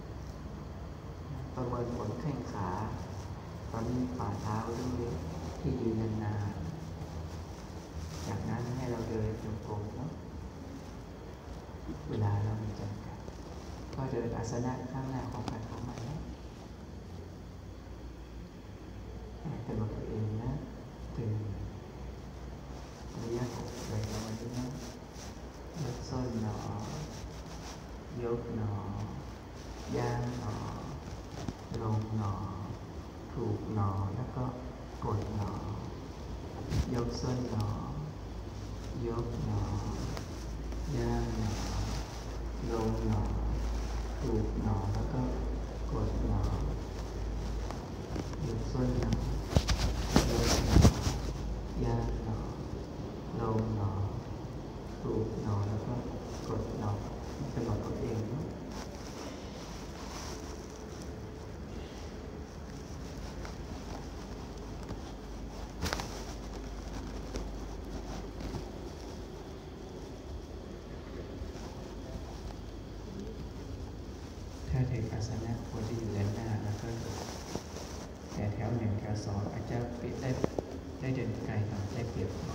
A: ประเมินผลแข้งขาตอนนี้ฝ่าเท้าด้วยที่ยืนนานๆจากนั้นให้เราเดินจงกรมเนาะเวลาเรามีจำกัดก็เดินอาสนะข้างหน้าของกันของมันนะกำหนดตัวเองนะถึงระยะหกเลยเราวันนี้นะยกส้นหนอยกหนอย่างหนอลงหนอถูกหนอแล้วก็กดหนอยกส้นหนอยกหนอย่างหนอลงหนอถูกหนอแล้วก็กดหนอยกส้นหนอยกหนอย่างหนอลงหนอถูกหนอแล้วก็กดหนอกำหนดตัวเองนะถ้าถึงอาสนะควรที่อยู่ด้านหน้าแล้วก็แต่แถวหนึ่งแถวสองอาจจะได้ได้เดินไกลหน่อยได้เปรียบเขา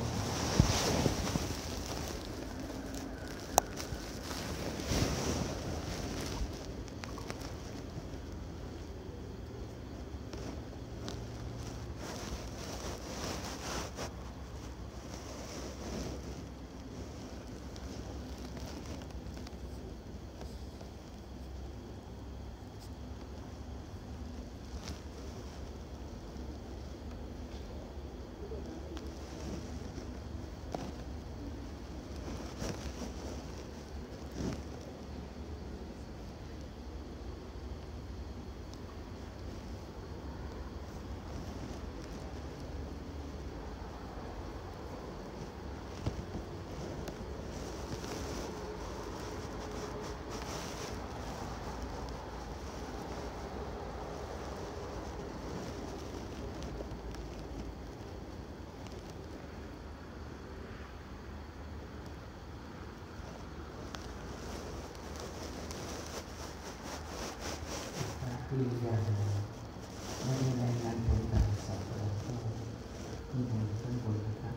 A: ยืนยันไม่ได้รายงานผลการสอบแล้วก็ที่ในข้างบนนะครับ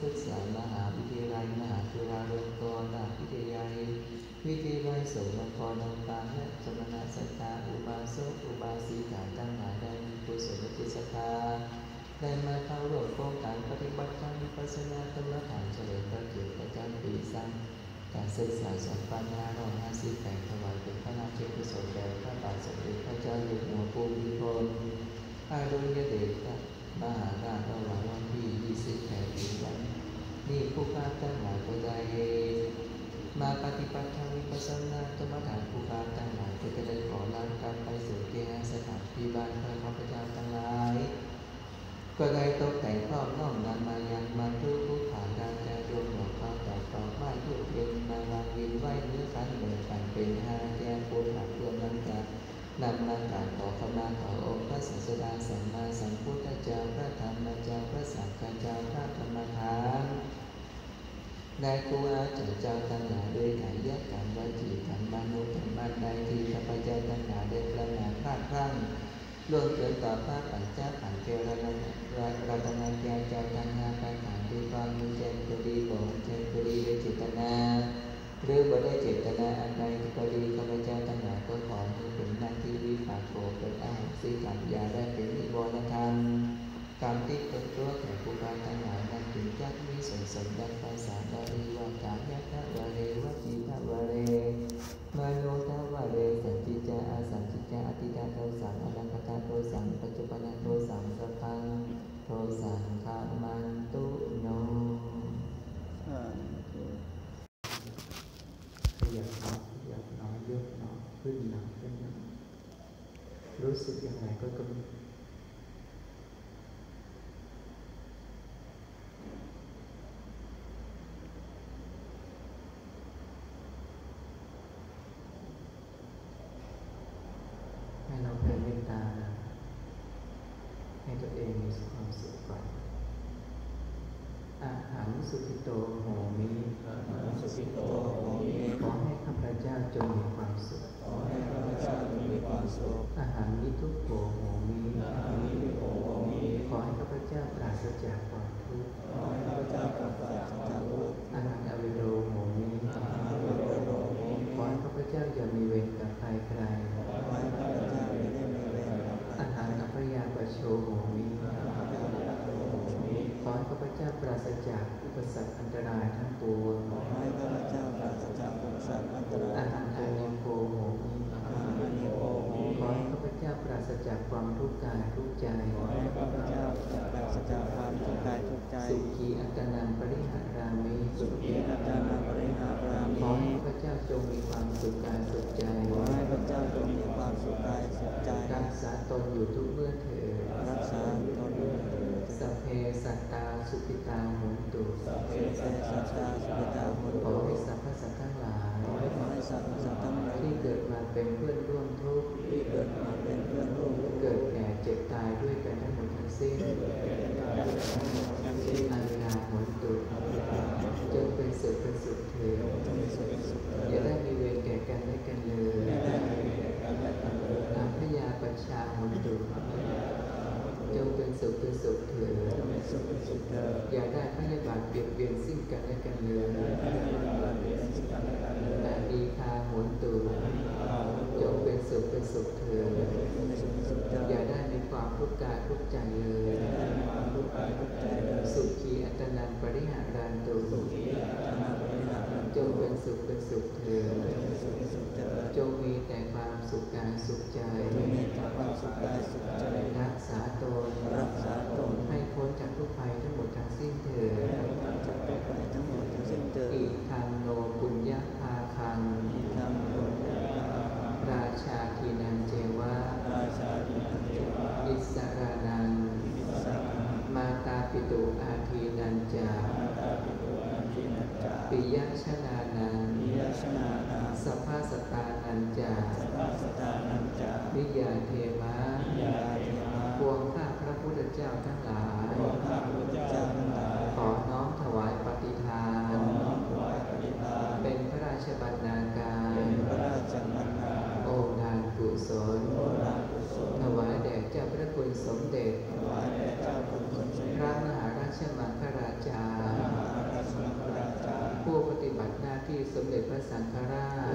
A: ศึกษามหาวิทยาลัยมหาจุฬาลงกรณวิทยาลัยวิทยาลัยสงฆ์นครลำปางและสมณะสัตตาอุบาสกอุบาสิกาทั้งหลายได้มีกุศลจิตศรัทธาได้มาเข้าร่วมโครงการปฏิบัติธรรมวิปัสสนากรรมฐานเฉลิมพระเกียรติประจำปีซ้ำการศึกษาสองพันห้าร้อยห้าสิบแปดถวายเป็นพระราชกุศลแด่พระบาทสมเด็จพระเจ้าอยู่หัวภูมิพลอดุลยเดชมหาราชระหว่างวันที่ยี่สิบแปดถึงวันนี้ผู้ข้าทั้งหลายก็ได้มาปฏิบัติธรรมวิปัสสนากรรมฐานผู้ข้าทั้งหลายก็จะได้ขอลาการไปสู่เกหสถานที่บ้านข้าพเจ้าทั้งหลายก็ได้ตกแต่งครอบน้อมนำมายังมันทุกผู้ผ่านการจะรวมดอกข้าวจากดอกไม้ทุกเย็นมาวางวินไว้เนื้อขันเหมือนกันเป็นห้าแก้ปูผักรวมนั้นกันนำมากราบขอขมาต่อองค์พระศาสดาสัมมาสัมพุทธเจ้าพระธรรมเจ้าพระสังฆเจ้าพระธรรมทานได้ครูอาจารย์เจ้าทั้งหลายด้วยกายกรรมวจีกรรมมโนกรรมบันใดที่ข้าพเจ้าทั้งหลายได้ประมาทพลาดพลั้งล่วงเกินต่อพระปัญจขันธ์เทวรารัตนาญาเจ้าทั้งห้าประการด้วยความมุ่งใจก็ดีบ่ใจก็ดีด้วยเจตนาหรือบ่ได้เจตนาอันใดก็ดีข้าพเจ้าทั้งหลายก็ขอให้เป็นหน้าที่วิปากโกเป็นอาหารสิกรรมยาได้เป็นนิวรณธรรมกรรมที่เป็นตัวแก่ผู้การทั้งหลายนั้นถึงจักมีส่วนสมดังภาษาบาลีว่ากายะทะวะเรวจีทะวะเรมโนทะวะเรสัจจิจาอาสัจจิจาอธิตาโทสังอนังคตาโทสังปัจจุบันโทสังสัพพังโทสังฆามันตุโนขยับน้อยขยับน้อยยกน้อยขึ้นหนักขึ้นหนักรู้สึกยังไงก็กำหนดให้เราแผ่เมตตาให้ตัวเองมีความสุขก่อนอาหารสุขิโตโหมิอาหารสุขิโตโหมิขอให้ข้าพเจ้าจงมีความสุขขอให้ข้าพเจ้าจงมีความสุขอาหารนิทุกโขโหมิอาหารนิทุกโขโหมิขอให้ข้าพเจ้าปราศจากความทุกข์ขอให้ข้าพเจ้าปราศจากความทุกข์อาหารอวิโรโหมิอาหารอวิโรโหมิขอให้ข้าพเจ้าอย่ามีเวรกับใครใครขอให้ข้าพเจ้าไม่ได้มีเวรกับอาหารอภยาปโชโหมิขอให้ข้าพเจ้าปราศจากอุปสรรคอันตรายทั้งปวงขอให้ข้าพเจ้าปราศจากอุปสรรคอันตรายอาหารโอโกโหมิอาหารโอโหมิขอให้ข้าพเจ้าปราศจากความทุกข์กายทุกข์ใจขอให้ข้าพเจ้าปราศจากความทุกข์กายทุกข์ใจสุขีอัตตนังปริหารามิสุขีอัตตนังปริหารามิขอให้ข้าพเจ้าจงมีความสุขกายสุขใจขอให้ข้าพเจ้าจงมีความสุขกายสุขใจรักษาตนอยู่ทุกเมื่อเถิดรักษาตนอยู่สัพเพสัตตาสุขิตาโหนตุสัพเพสัตตาสุขิตาโหนตุขอให้สรรพสัตว์ทั้งหลายขอให้สรรพสัตว์ทั้งหลายที่เกิดมาเป็นเพื่อนร่วมทุกข์ที่เกิดมาเป็นเพื่อนร่วมทุกข์เกิดแก่เจ็บตายด้วยกันทั้งหมดทั้งสิ้นอันนาโหนตุจงเป็นสุขเป็นสุขเถิดอย่าได้มีเวรแก่กันและกันเลยอัพยาปัชชาโหนตุจงเป็นสุขเป็นสุขเถิดอย่าได้พยาบาทเบียดเบียนซึ่งกันและกันเลยอาดีคาโหนตุจงเป็นสุขเป็นสุขเถิดอย่าได้มีความทุกข์กายทุกข์ใจเลยสุขีอัตตนังปริหารันตุจงเป็นสุขเป็นสุขเถิดจงมีแต่ความสุขกายสุขใจรักษาตนรักษาตนให้พ้นจากทุกภัยทั้งหมดทั้งสิ้นเถิดอิทังโนปุญญาภาคังราชาทีนันเจวะอิสรานังมาตาปิตุอาทีนันจาปิยชนานังสัพพะสตานันจาวิยาเทมะพวงข้าพระพุทธเจ้าทั้งหลายขอน้อมถวายปฏิทานเป็นพระราชบัณฑาการโอฬารกุศลถวายแด่เจ้าพระคุณสมเด็จพระมหาราชมังคลาจารย์ที่สมเด็จพระสังฆราช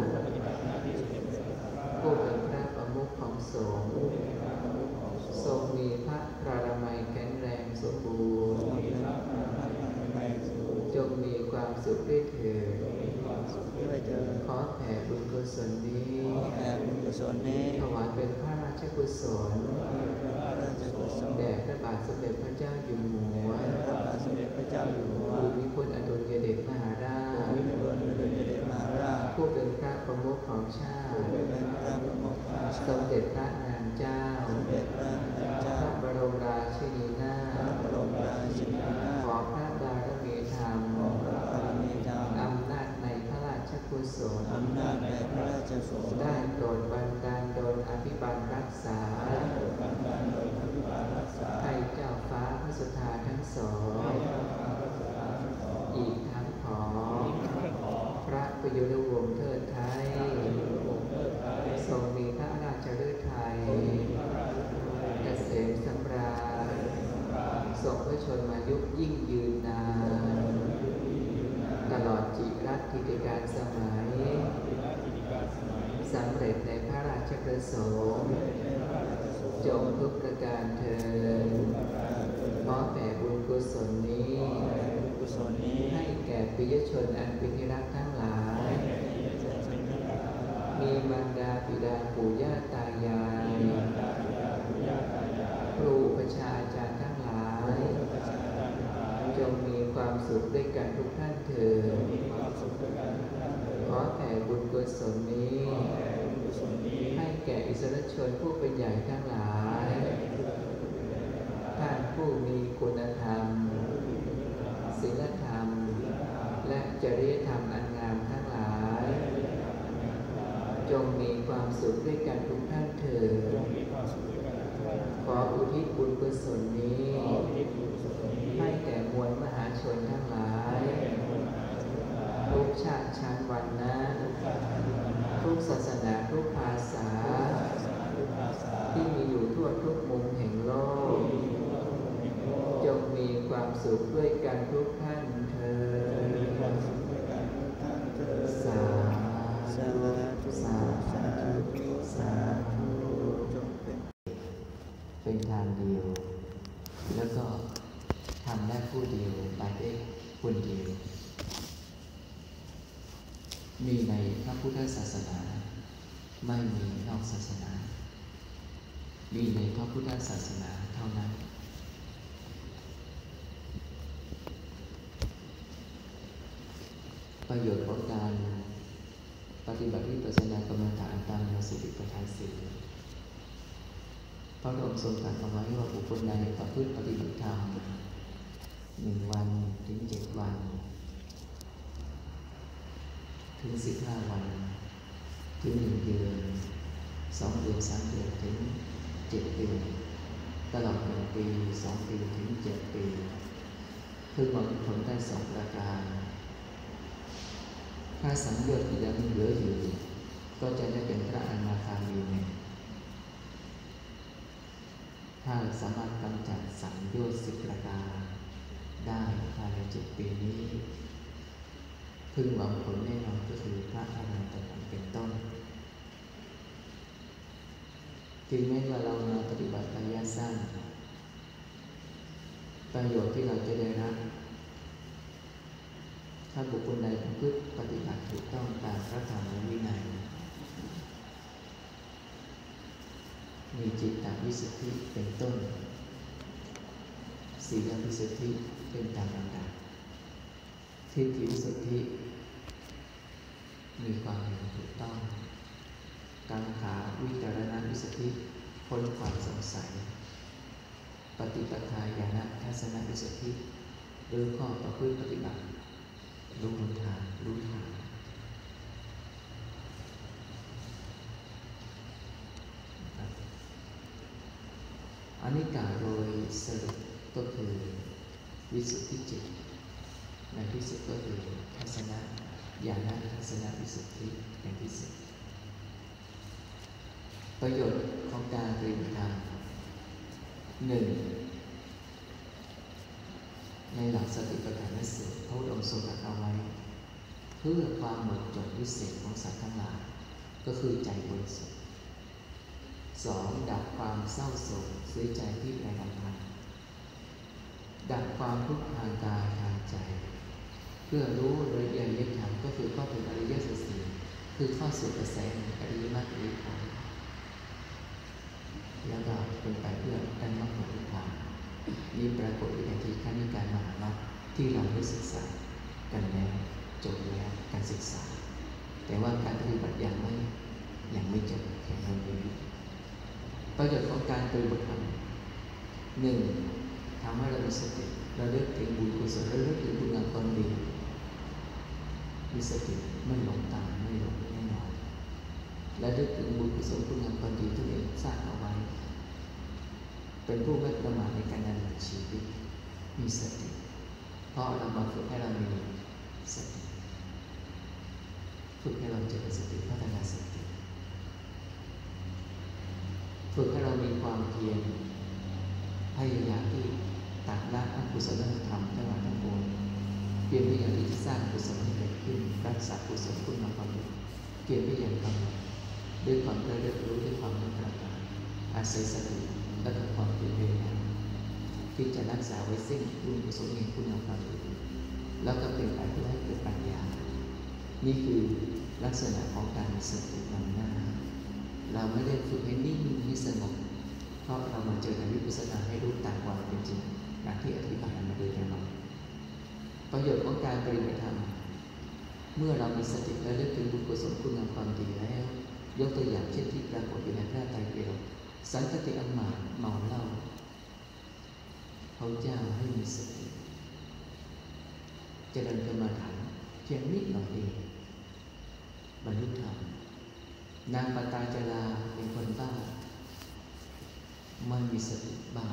A: ผู้เป็นพระประมุขของสงฆ์ทรงมีพระพรามัยแข็งแรงสมบูรณ์จงมีความสุขด้วยเถิดขอแผ่บุญกุศลนี้ถวายเป็นพระราชกุศลแด่พระบาทสมเด็จพระเจ้าอยู่หัวภูมิพลอดุลยเดชมหาราชผู้เป็นพระประมุขของชาติสมเด็จพระนางเจ้าพระบรมราชินีนาถขอพระบารมีธรรมอำนาจในพระราชกุศลได้โปรดบันดาลดลอภิบาลรักษาให้เจ้าฟ้าพระสุธาทั้งสองอีกทั้งขอพระประยุรวงศ์เทิดไทยทรงมีพระราชฤทัยเกษมสำราญทรงพระชนมายุยิ่งยืนนานตลอดจิรัตติการสมัยสำเร็จในพระราชประสงค์จงทุกประการเถิดขอแผ่บุญกุศลนี้ให้แก่ปิยชนอันเป็นที่รักทั้งหลายมีมารดาบิดาปู่ย่าตายายครูประชาอาจารย์ทั้งหลายจงมีความสุขด้วยกันทุกท่านเถิดขอแผ่บุญกุศลนี้ให้แก่อิสรชนผู้เป็นใหญ่ทั้งหลายท่านผู้มีคุณธรรมศีลธรรมและจริยธรรมอันงามทั้งหลายจงมีความสุขด้วยกันทุกท่านเถิดขออุทิศบุญกุศลนี้ให้แก่มวลมหาชนทั้งหลายทุกชาติชั้นวรรณะทุกศาสนาทุกภาษาที่มีอยู่ทั่วทุกมุมแห่งโลกจงมีความสุขด้วยกันทุกท่านเถิดสาธุสาธุสาธุเป็นทางเดียวแล้วก็ทำได้ผู้เดียวไปได้คนเดียวมีในพระพุทธศาสนาไม่มีนอกศาสนามีในพระพุทธศาสนาเท่านั้นประโยชน์ของการปฏิบัติวิปัสสนากรรมฐานตามแนวสติปัฏฐานสี่พระองค์ทรงตรัสเอาไว้ว่าบุคคลใดประพฤติปฏิบัติธรรมหนึ่งวันถึงเจ็ดวันถึงสิบห้าวันถึงหนึ่งเดือนสองเดือนสามเดือนถึงเจ็ดเดือนตลอดหนึ่งปีสองปีถึงเจ็ดปีพึงหวังผลได้สองประการถ้าสังโยชน์ที่ยังเหลืออยู่ก็จะได้เป็นพระอนาคามีหนึ่งถ้าสามารถกำจัดสังโยชน์สิบประการได้ภายในเจ็ดปีนี้พึงหวังผลแน่นอนก็คือพระอรหันตผลเป็นต้นถึงแม้ว่าเรามาปฏิบัติระยะสั้นประโยชน์ที่เราจะได้รับถ้าบุคคลใดประพฤติปฏิบัติถูกต้องตามพระธรรมวินัยมีจิตตวิสุทธิเป็นต้นศีลวิสุทธิเป็นตามลำดับทิฏฐิวิสุทธิมีความเห็นถูกต้องกังขาวิจารณวิสุทธิพ้นความสงสัยปฏิปทาญาณทัศนวิสุทธิหรือข้อประพฤติปฏิบัติรู้ทางรู้ทางอันนี้กล่าวโดยสรุปก็คือวิสุทธิจิตในที่สุดก็คือทัศนะญาณทัศนวิสุทธิในที่สุดประโยชน์ของการปฏิบัติธรรมหนึ่งในหลักสติปัฏฐานสูตรพระองค์ทรงตรัสเอาไว้พื่อความหมดจดวิเศษของสัตว์ทั้งหลายก็คือใจบริสุทธิ์สองดับความเศร้าโศกเสียใจที่แปรผันดับความทุกข์ทางกายทางใจเพื่อรู้โดยอริยธรรมก็คือเข้าถึงอริยสัจสี่คือเข้าสู่กระแสอริยมรรคอริยผลแล้วก็เป็นไปเพื่อได้มรรคผลนิพพานนี้ปรากฏในที่ขั้นนิการมหาลักษณ์ที่เราได้ศึกษากันแล้วจบแล้วการศึกษาแต่ว่าการปฏิบัติยังไม่ยังไม่จบแค่นั้นเองประโยชน์ของการปฏิบัติธรรมหนึ่งทำให้เรามีสติเราเลิกถึงบุญกุศลเราเลิกถึงคุณงามความดีมีสติไม่หลงตามไม่หลงแน่นอนและเลิกถึงบุญกุศลคุณงามความดีที่เองสร้างเอาไว้เป็นผู้ไม่ประมาทในการดำเนินชีวิตมีสติเพราะเรามาฝึกให้เรามีสติฝึกให้เราเจริญสติพัฒนาสติฝึกให้เรามีความเพียรพยายามที่ตัดละอกุศลธรรมทั้งหลายทั้งปวงเพียรพยายามที่จะสร้างกุศลให้เกิดขึ้นรักษากุศลคุณงามความดีเพียรพยายามทำด้วยความระลึกรู้ด้วยความไม่ประมาทอาศัยสติและก็ความเพียรพยายามที่จะรักษาไว้ซึ่งบุญกุศลแห่งคุณงามความดีแล้วก็เป็นไปเพื่อให้เกิดปัญญานี่คือลักษณะของการมีสตินำหน้าเราไม่ได้ฝึกให้นิ่งให้สงบเพราะเรามาเจอในวิปัสสนาให้รู้ตามความเป็นจริงอย่างที่อธิบายมาโดยตลอดประโยชน์ของการปฏิบัติธรรมเมื่อเรามีสติและเลิกถึงบุญกุศลคุณงามความดีแล้วยกตัวอย่างเช่นที่ปรากฏอยู่ในพระไตรปิฎกสันตติอัมมาเมาเหล้าเขาเจ้าให้มีสติเจริญกรรมฐานเพียงนิดหน่อยเองบรรลุธรรมนางปตาจาราเป็นคนบ้าไม่มีสติบ้า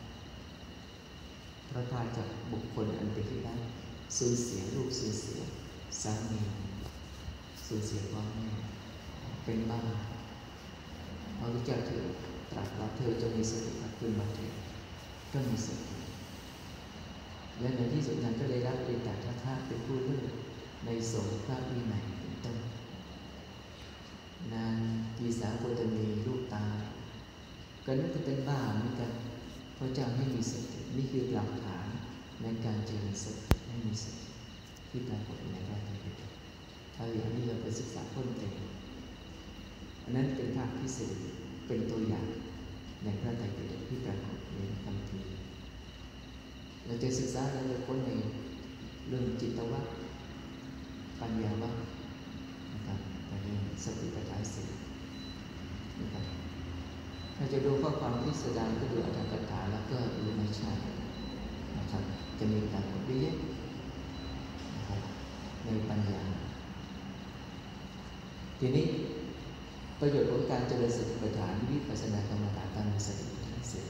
A: เพราะทายจากบุคคลอันเป็นที่รักสูญเสียลูกสูญเสียสามีสูญเสียพ่อแม่เป็นบ้าพระพุทธเจ้าเธอตรัสว่าเธอจะมีสติขึ้นมาเถิดก็มีสติและในที่สุดนั้นก็เลยรับเป็นแต่ท่าท่าเป็นผู้เลิศในสงฆ์พระวินัยเป็นต้นนางกีสาโคตมีลูกตาก็นึกว่าเป็นบ้าเหมือนกันพระเจ้าให้มีสตินี่คือหลักฐานในการเจริญสติให้มีสติที่ปรากฏในพระไตรปิฎกถ้าอย่างนี้เราไปศึกษาเพิ่มเติมอันนั้นเป็นภาคที่สี่เป็นตัวอย่างในพระไตรปิฎกที่ปรากฏในคัมภีร์เราจะศึกษาเราจะค้นในเรื่องจิตวัตรปัญญาวัตรนะครับแต่ในสติปัฏฐานสี่นะครับถ้าจะดูข้อความที่แสดงก็ดูอัตถกถาแล้วก็ดูไม่ใช่นะครับจะมีการวิเยกนะครับในปัญญาทีนี้ประโยชน์ของการเจริญสติปัฏฐานวิปัสสนากรรมฐานตามสติปัฏฐานสี่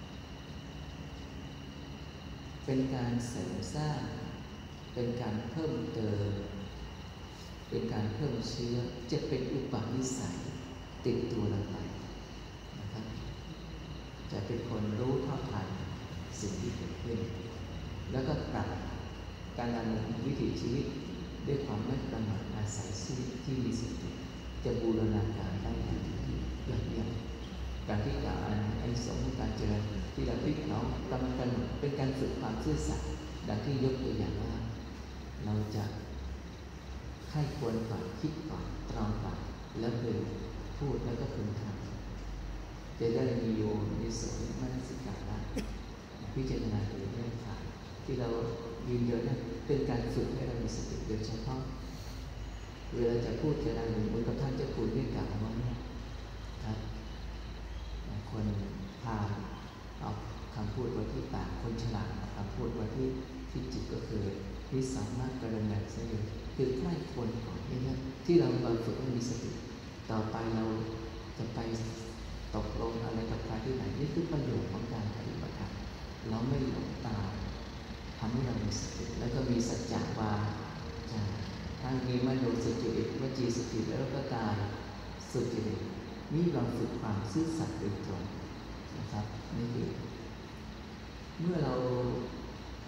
A: เป็นการเสริมสร้างเป็นการเพิ่มเติมเป็นการเพิ่มเชื้อจะเป็นอุปนิสัยติดตัวเราไปนะครับจะเป็นคนรู้เท่าทันสิ่งที่เกิดขึ้นแล้วก็ปรับการดำเนินวิถีชีวิตด้วยความไม่ประมาทอาศัยชีวิตที่มีสติจะบูรณาการได้อย่างยอดเยี่ยมการที่กล่าวอันสมการเจริญที่เราพิจารณากำลังกันเป็นการฝึกความซื่อสัตย์ดังที่ยกตัวอย่างว่าเราจะใคร่ควรก่อนคิดก่อนตรองก่อนแล้วพึงพูดแล้วก็พึงทำจะได้มีโยนิโสมนสิการะพิจารณาโดยเรื่องขาดที่เรายืนเยอะนั้นเป็นการฝึกให้เรามีสติโดยเฉพาะเวลาจะพูดจะอะไรเหมือนกับท่านเจ้าคุณได้กล่าวว่าครับคนพาเอาคำพูดไว้ที่ปากคนฉลาดเอาคำพูดไว้ที่ที่จิตก็คือที่สามารถกระดับเสียคือใกล้ควรก่อนเนี่ยที่เราเราฝึกให้มีสติต่อไปเราจะไปตกลงอะไรกับใครที่ไหนนี่คือประโยชน์ของการปฏิบัติธรรมเราไม่หลงตามทำให้เรามีสติแล้วก็มีสัจจะวาจาทางมีมโนสุจริตวจีสุจริตแล้วก็กายสุจริตนี่เราฝึกความซื่อสัตย์โดยตรงนะครับนี่คือเมื่อเรา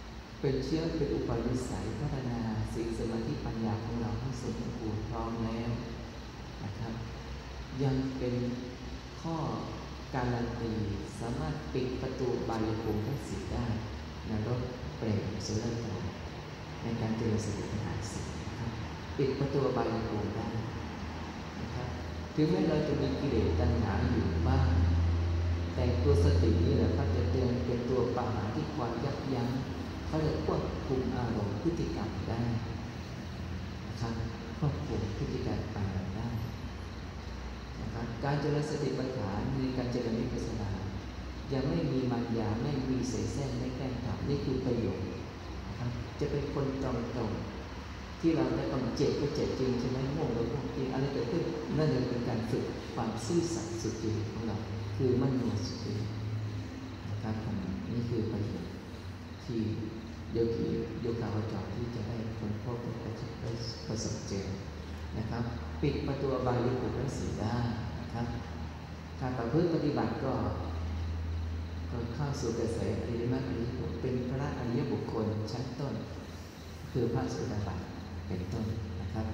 A: เป็นเชื้อเป็นอุปนิสัยพัฒนาศีลสมาธิปัญญาของเราให้สมบูรณ์พร้อมแล้วนะครับยังเป็นข้อการันตีสามารถปิดประตูบายภูมิทั้งสี่ได้นรกเปรตสุรกายในการเจริญสติปัฏฐานสี่นะครับปิดประตูบายภูมิได้นะครับถึงแม้เราจะมีกิเลสตัณหาอยู่บ้างแต่ตัวสตินี่แหละก็จะเตือนเป็นตัวปัญหาที่คอยยับยั้งเขาจะควบคุมอารมณ์พฤติกรรมได้นะครับควบคุมพฤติกรรมไปได้นะครับการเจริญสติปัฏฐานในการเจริญวิปัสสนายังไม่มีมารยาไม่มีเสแสร้งไม่แกล้งทำนี่คือประโยชน์นะครับจะเป็นคนตรงๆที่เราได้ต้องเจ็บก็เจ็บจริงใช่ไหมง่วงแล้วง่วงจริงอะไรเกิดขึ้นนั่นเลยเป็นการฝึกความซื่อสัตย์สุจริตของเราคือมโนสตินะครับนี่คือประโยชน์ที่โยคีโยคาวจรที่จะได้ค้นพบและประสบเจอนะครับปิดประตูอบายภูมิทั้งสี่ได้นะครับการประพฤติปฏิบัติก็ก็เข้าสู่กระแสอริยมรรคอริยผลเป็นพระอริยบุคคลชั้นต้นคือพระโสดาบันเป็นต้นนะครับ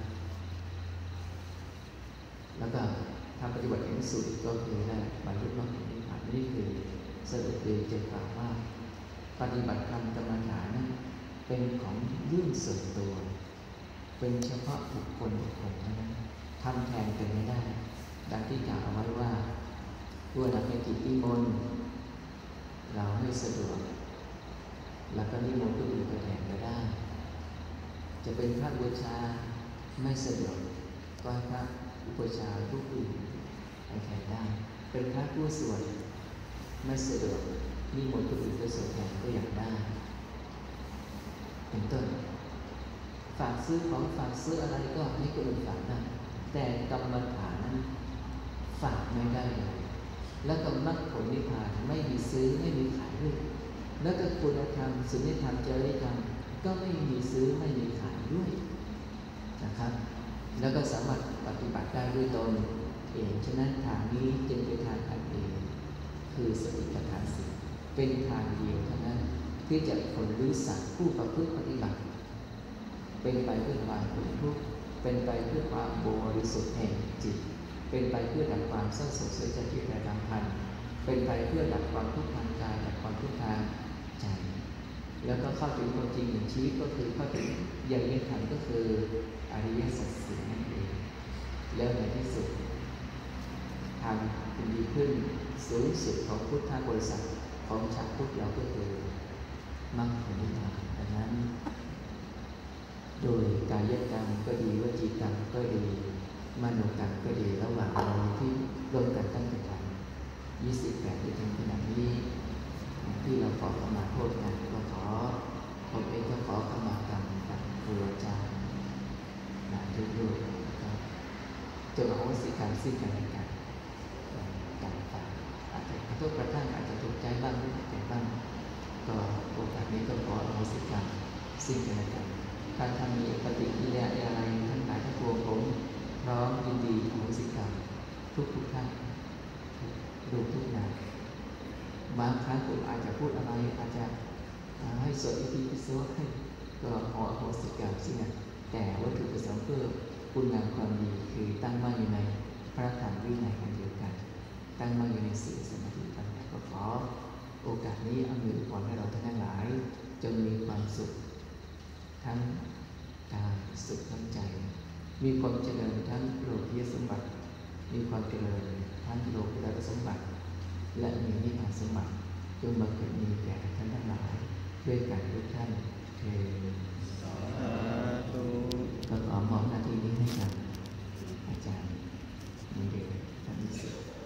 A: แล้วก็ถ้าปฏิบัติถึงสุดก็คือได้บรรลุมรรคผลนิพพานนี่คือสรุปโดยใจความว่าปฏิบัติธรรมกรรมฐานนั้นเป็นของยื่นส่วนตัวเป็นเฉพาะบุคคลบุคคลเท่านั้นทำแทนกันไม่ได้ดังที่กล่าวเอาไว้ว่าผู้นักเป็นกิจนิมนต์เราให้สะดวกแล้วก็นิมนต์ผู้อื่นไปแทนก็ได้จะเป็นพระบูชาไม่สะดวกก็ให้พระอุปชาผู้อื่นไปแทนได้เป็นพระผู้สวดไม่สะดวกนิมนต์ผู้อื่นไปสวดแทนก็อยากได้เป็นต้นฝากซื้อของฝากซื้ออะไรก็ให้คนอื่นฝากได้แต่กรรมฐานนั้นฝากไม่ได้เลยแล้วก็มรรคผลนิพพานไม่มีซื้อไม่มีขายด้วยแล้วก็คุณธรรมศีลธรรมจริยธรรมก็ไม่มีซื้อไม่มีขายด้วยนะครับแล้วก็สามารถปฏิบัติได้ด้วยตนเองฉะนั้นทางนี้จึงเป็นทางอันเองคือสติปัฏฐานสี่เป็นทางเดียวเท่านั้นที่จะผลหรือสัตว์ผู้ประพฤติปฏิบัติเป็นไปเพื่อความพ้นทุกข์เป็นไปเพื่อความบริสุทธิ์แห่งจิตเป็นไปเพื่อดับความเศร้าโศกเสียใจที่แปรทางพันเป็นไปเพื่อดับความทุกข์ทางกายดับความทุกข์ทางใจแล้วก็เข้าถึงความจริงของชีวิตก็คือเข้าถึงอย่างยิ่งขันก็คืออริยสัจสี่นั่นเองแล้วในที่สุดทางเป็นดีขึ้นสูงสุดของพุทธบริษัทของชาวพุทธเราก็คือมรรคผลนิพพานดังนั้นโดยกายกรรมก็ดีวจีกรรมก็ดีมโนกรรมก็ดีระหว่างเราที่ร่วมกันตั้งแต่ทำยี่สิบแปดจนถึงขณะนี้ที่เราขอขมาโทษกันก็ขอผมเองก็ขอขมากรรมกับครูอาจารย์นะทุกๆนะครับจนอโหสิกรรมซึ่งกันและกันการฟังอาจจะกระทบกระทั่งอาจจะถูกใจบ้างไม่ถูกใจบ้างก็โอกาสนี้ก็ขออโหสิกรรมซึ่งกันและกันถ้าท่านมีปฏิกิริยาอะไรทั้งหลายทั้งปวงผมพร้อมยินดีอโหสิกรรมทุกทุกท่านดูทุกนามบางครั้งผมอาจจะพูดอะไรอาจจะให้สวดอิติปิโสให้ก็ขออโหสิกรรมซึ่งแต่วัตถุประสงค์เพื่อคุณงามความดีคือตั้งมั่นอยู่ในพระธรรมวินัยอันเดียวกันตั้งมั่นอยู่ในศีลสมาธิปัญญาก็ขอโอกาสนี้อำนวยพรให้เราทั้งหลายจงมีความสุขทั้งกายสุขทั้งใจมีความเจริญทั้งโลกียสมบัติมีความเจริญทั้งโลกุตตรสมบัติและมีนิพพานสมบัติจงบังเกิดมีแก่ท่านทั้งหลายด้วยกันทุกท่านเทสาธุก็ขอมอบหน้าที่นี้ให้กับอาจารย์มีเดชท่านที่สุด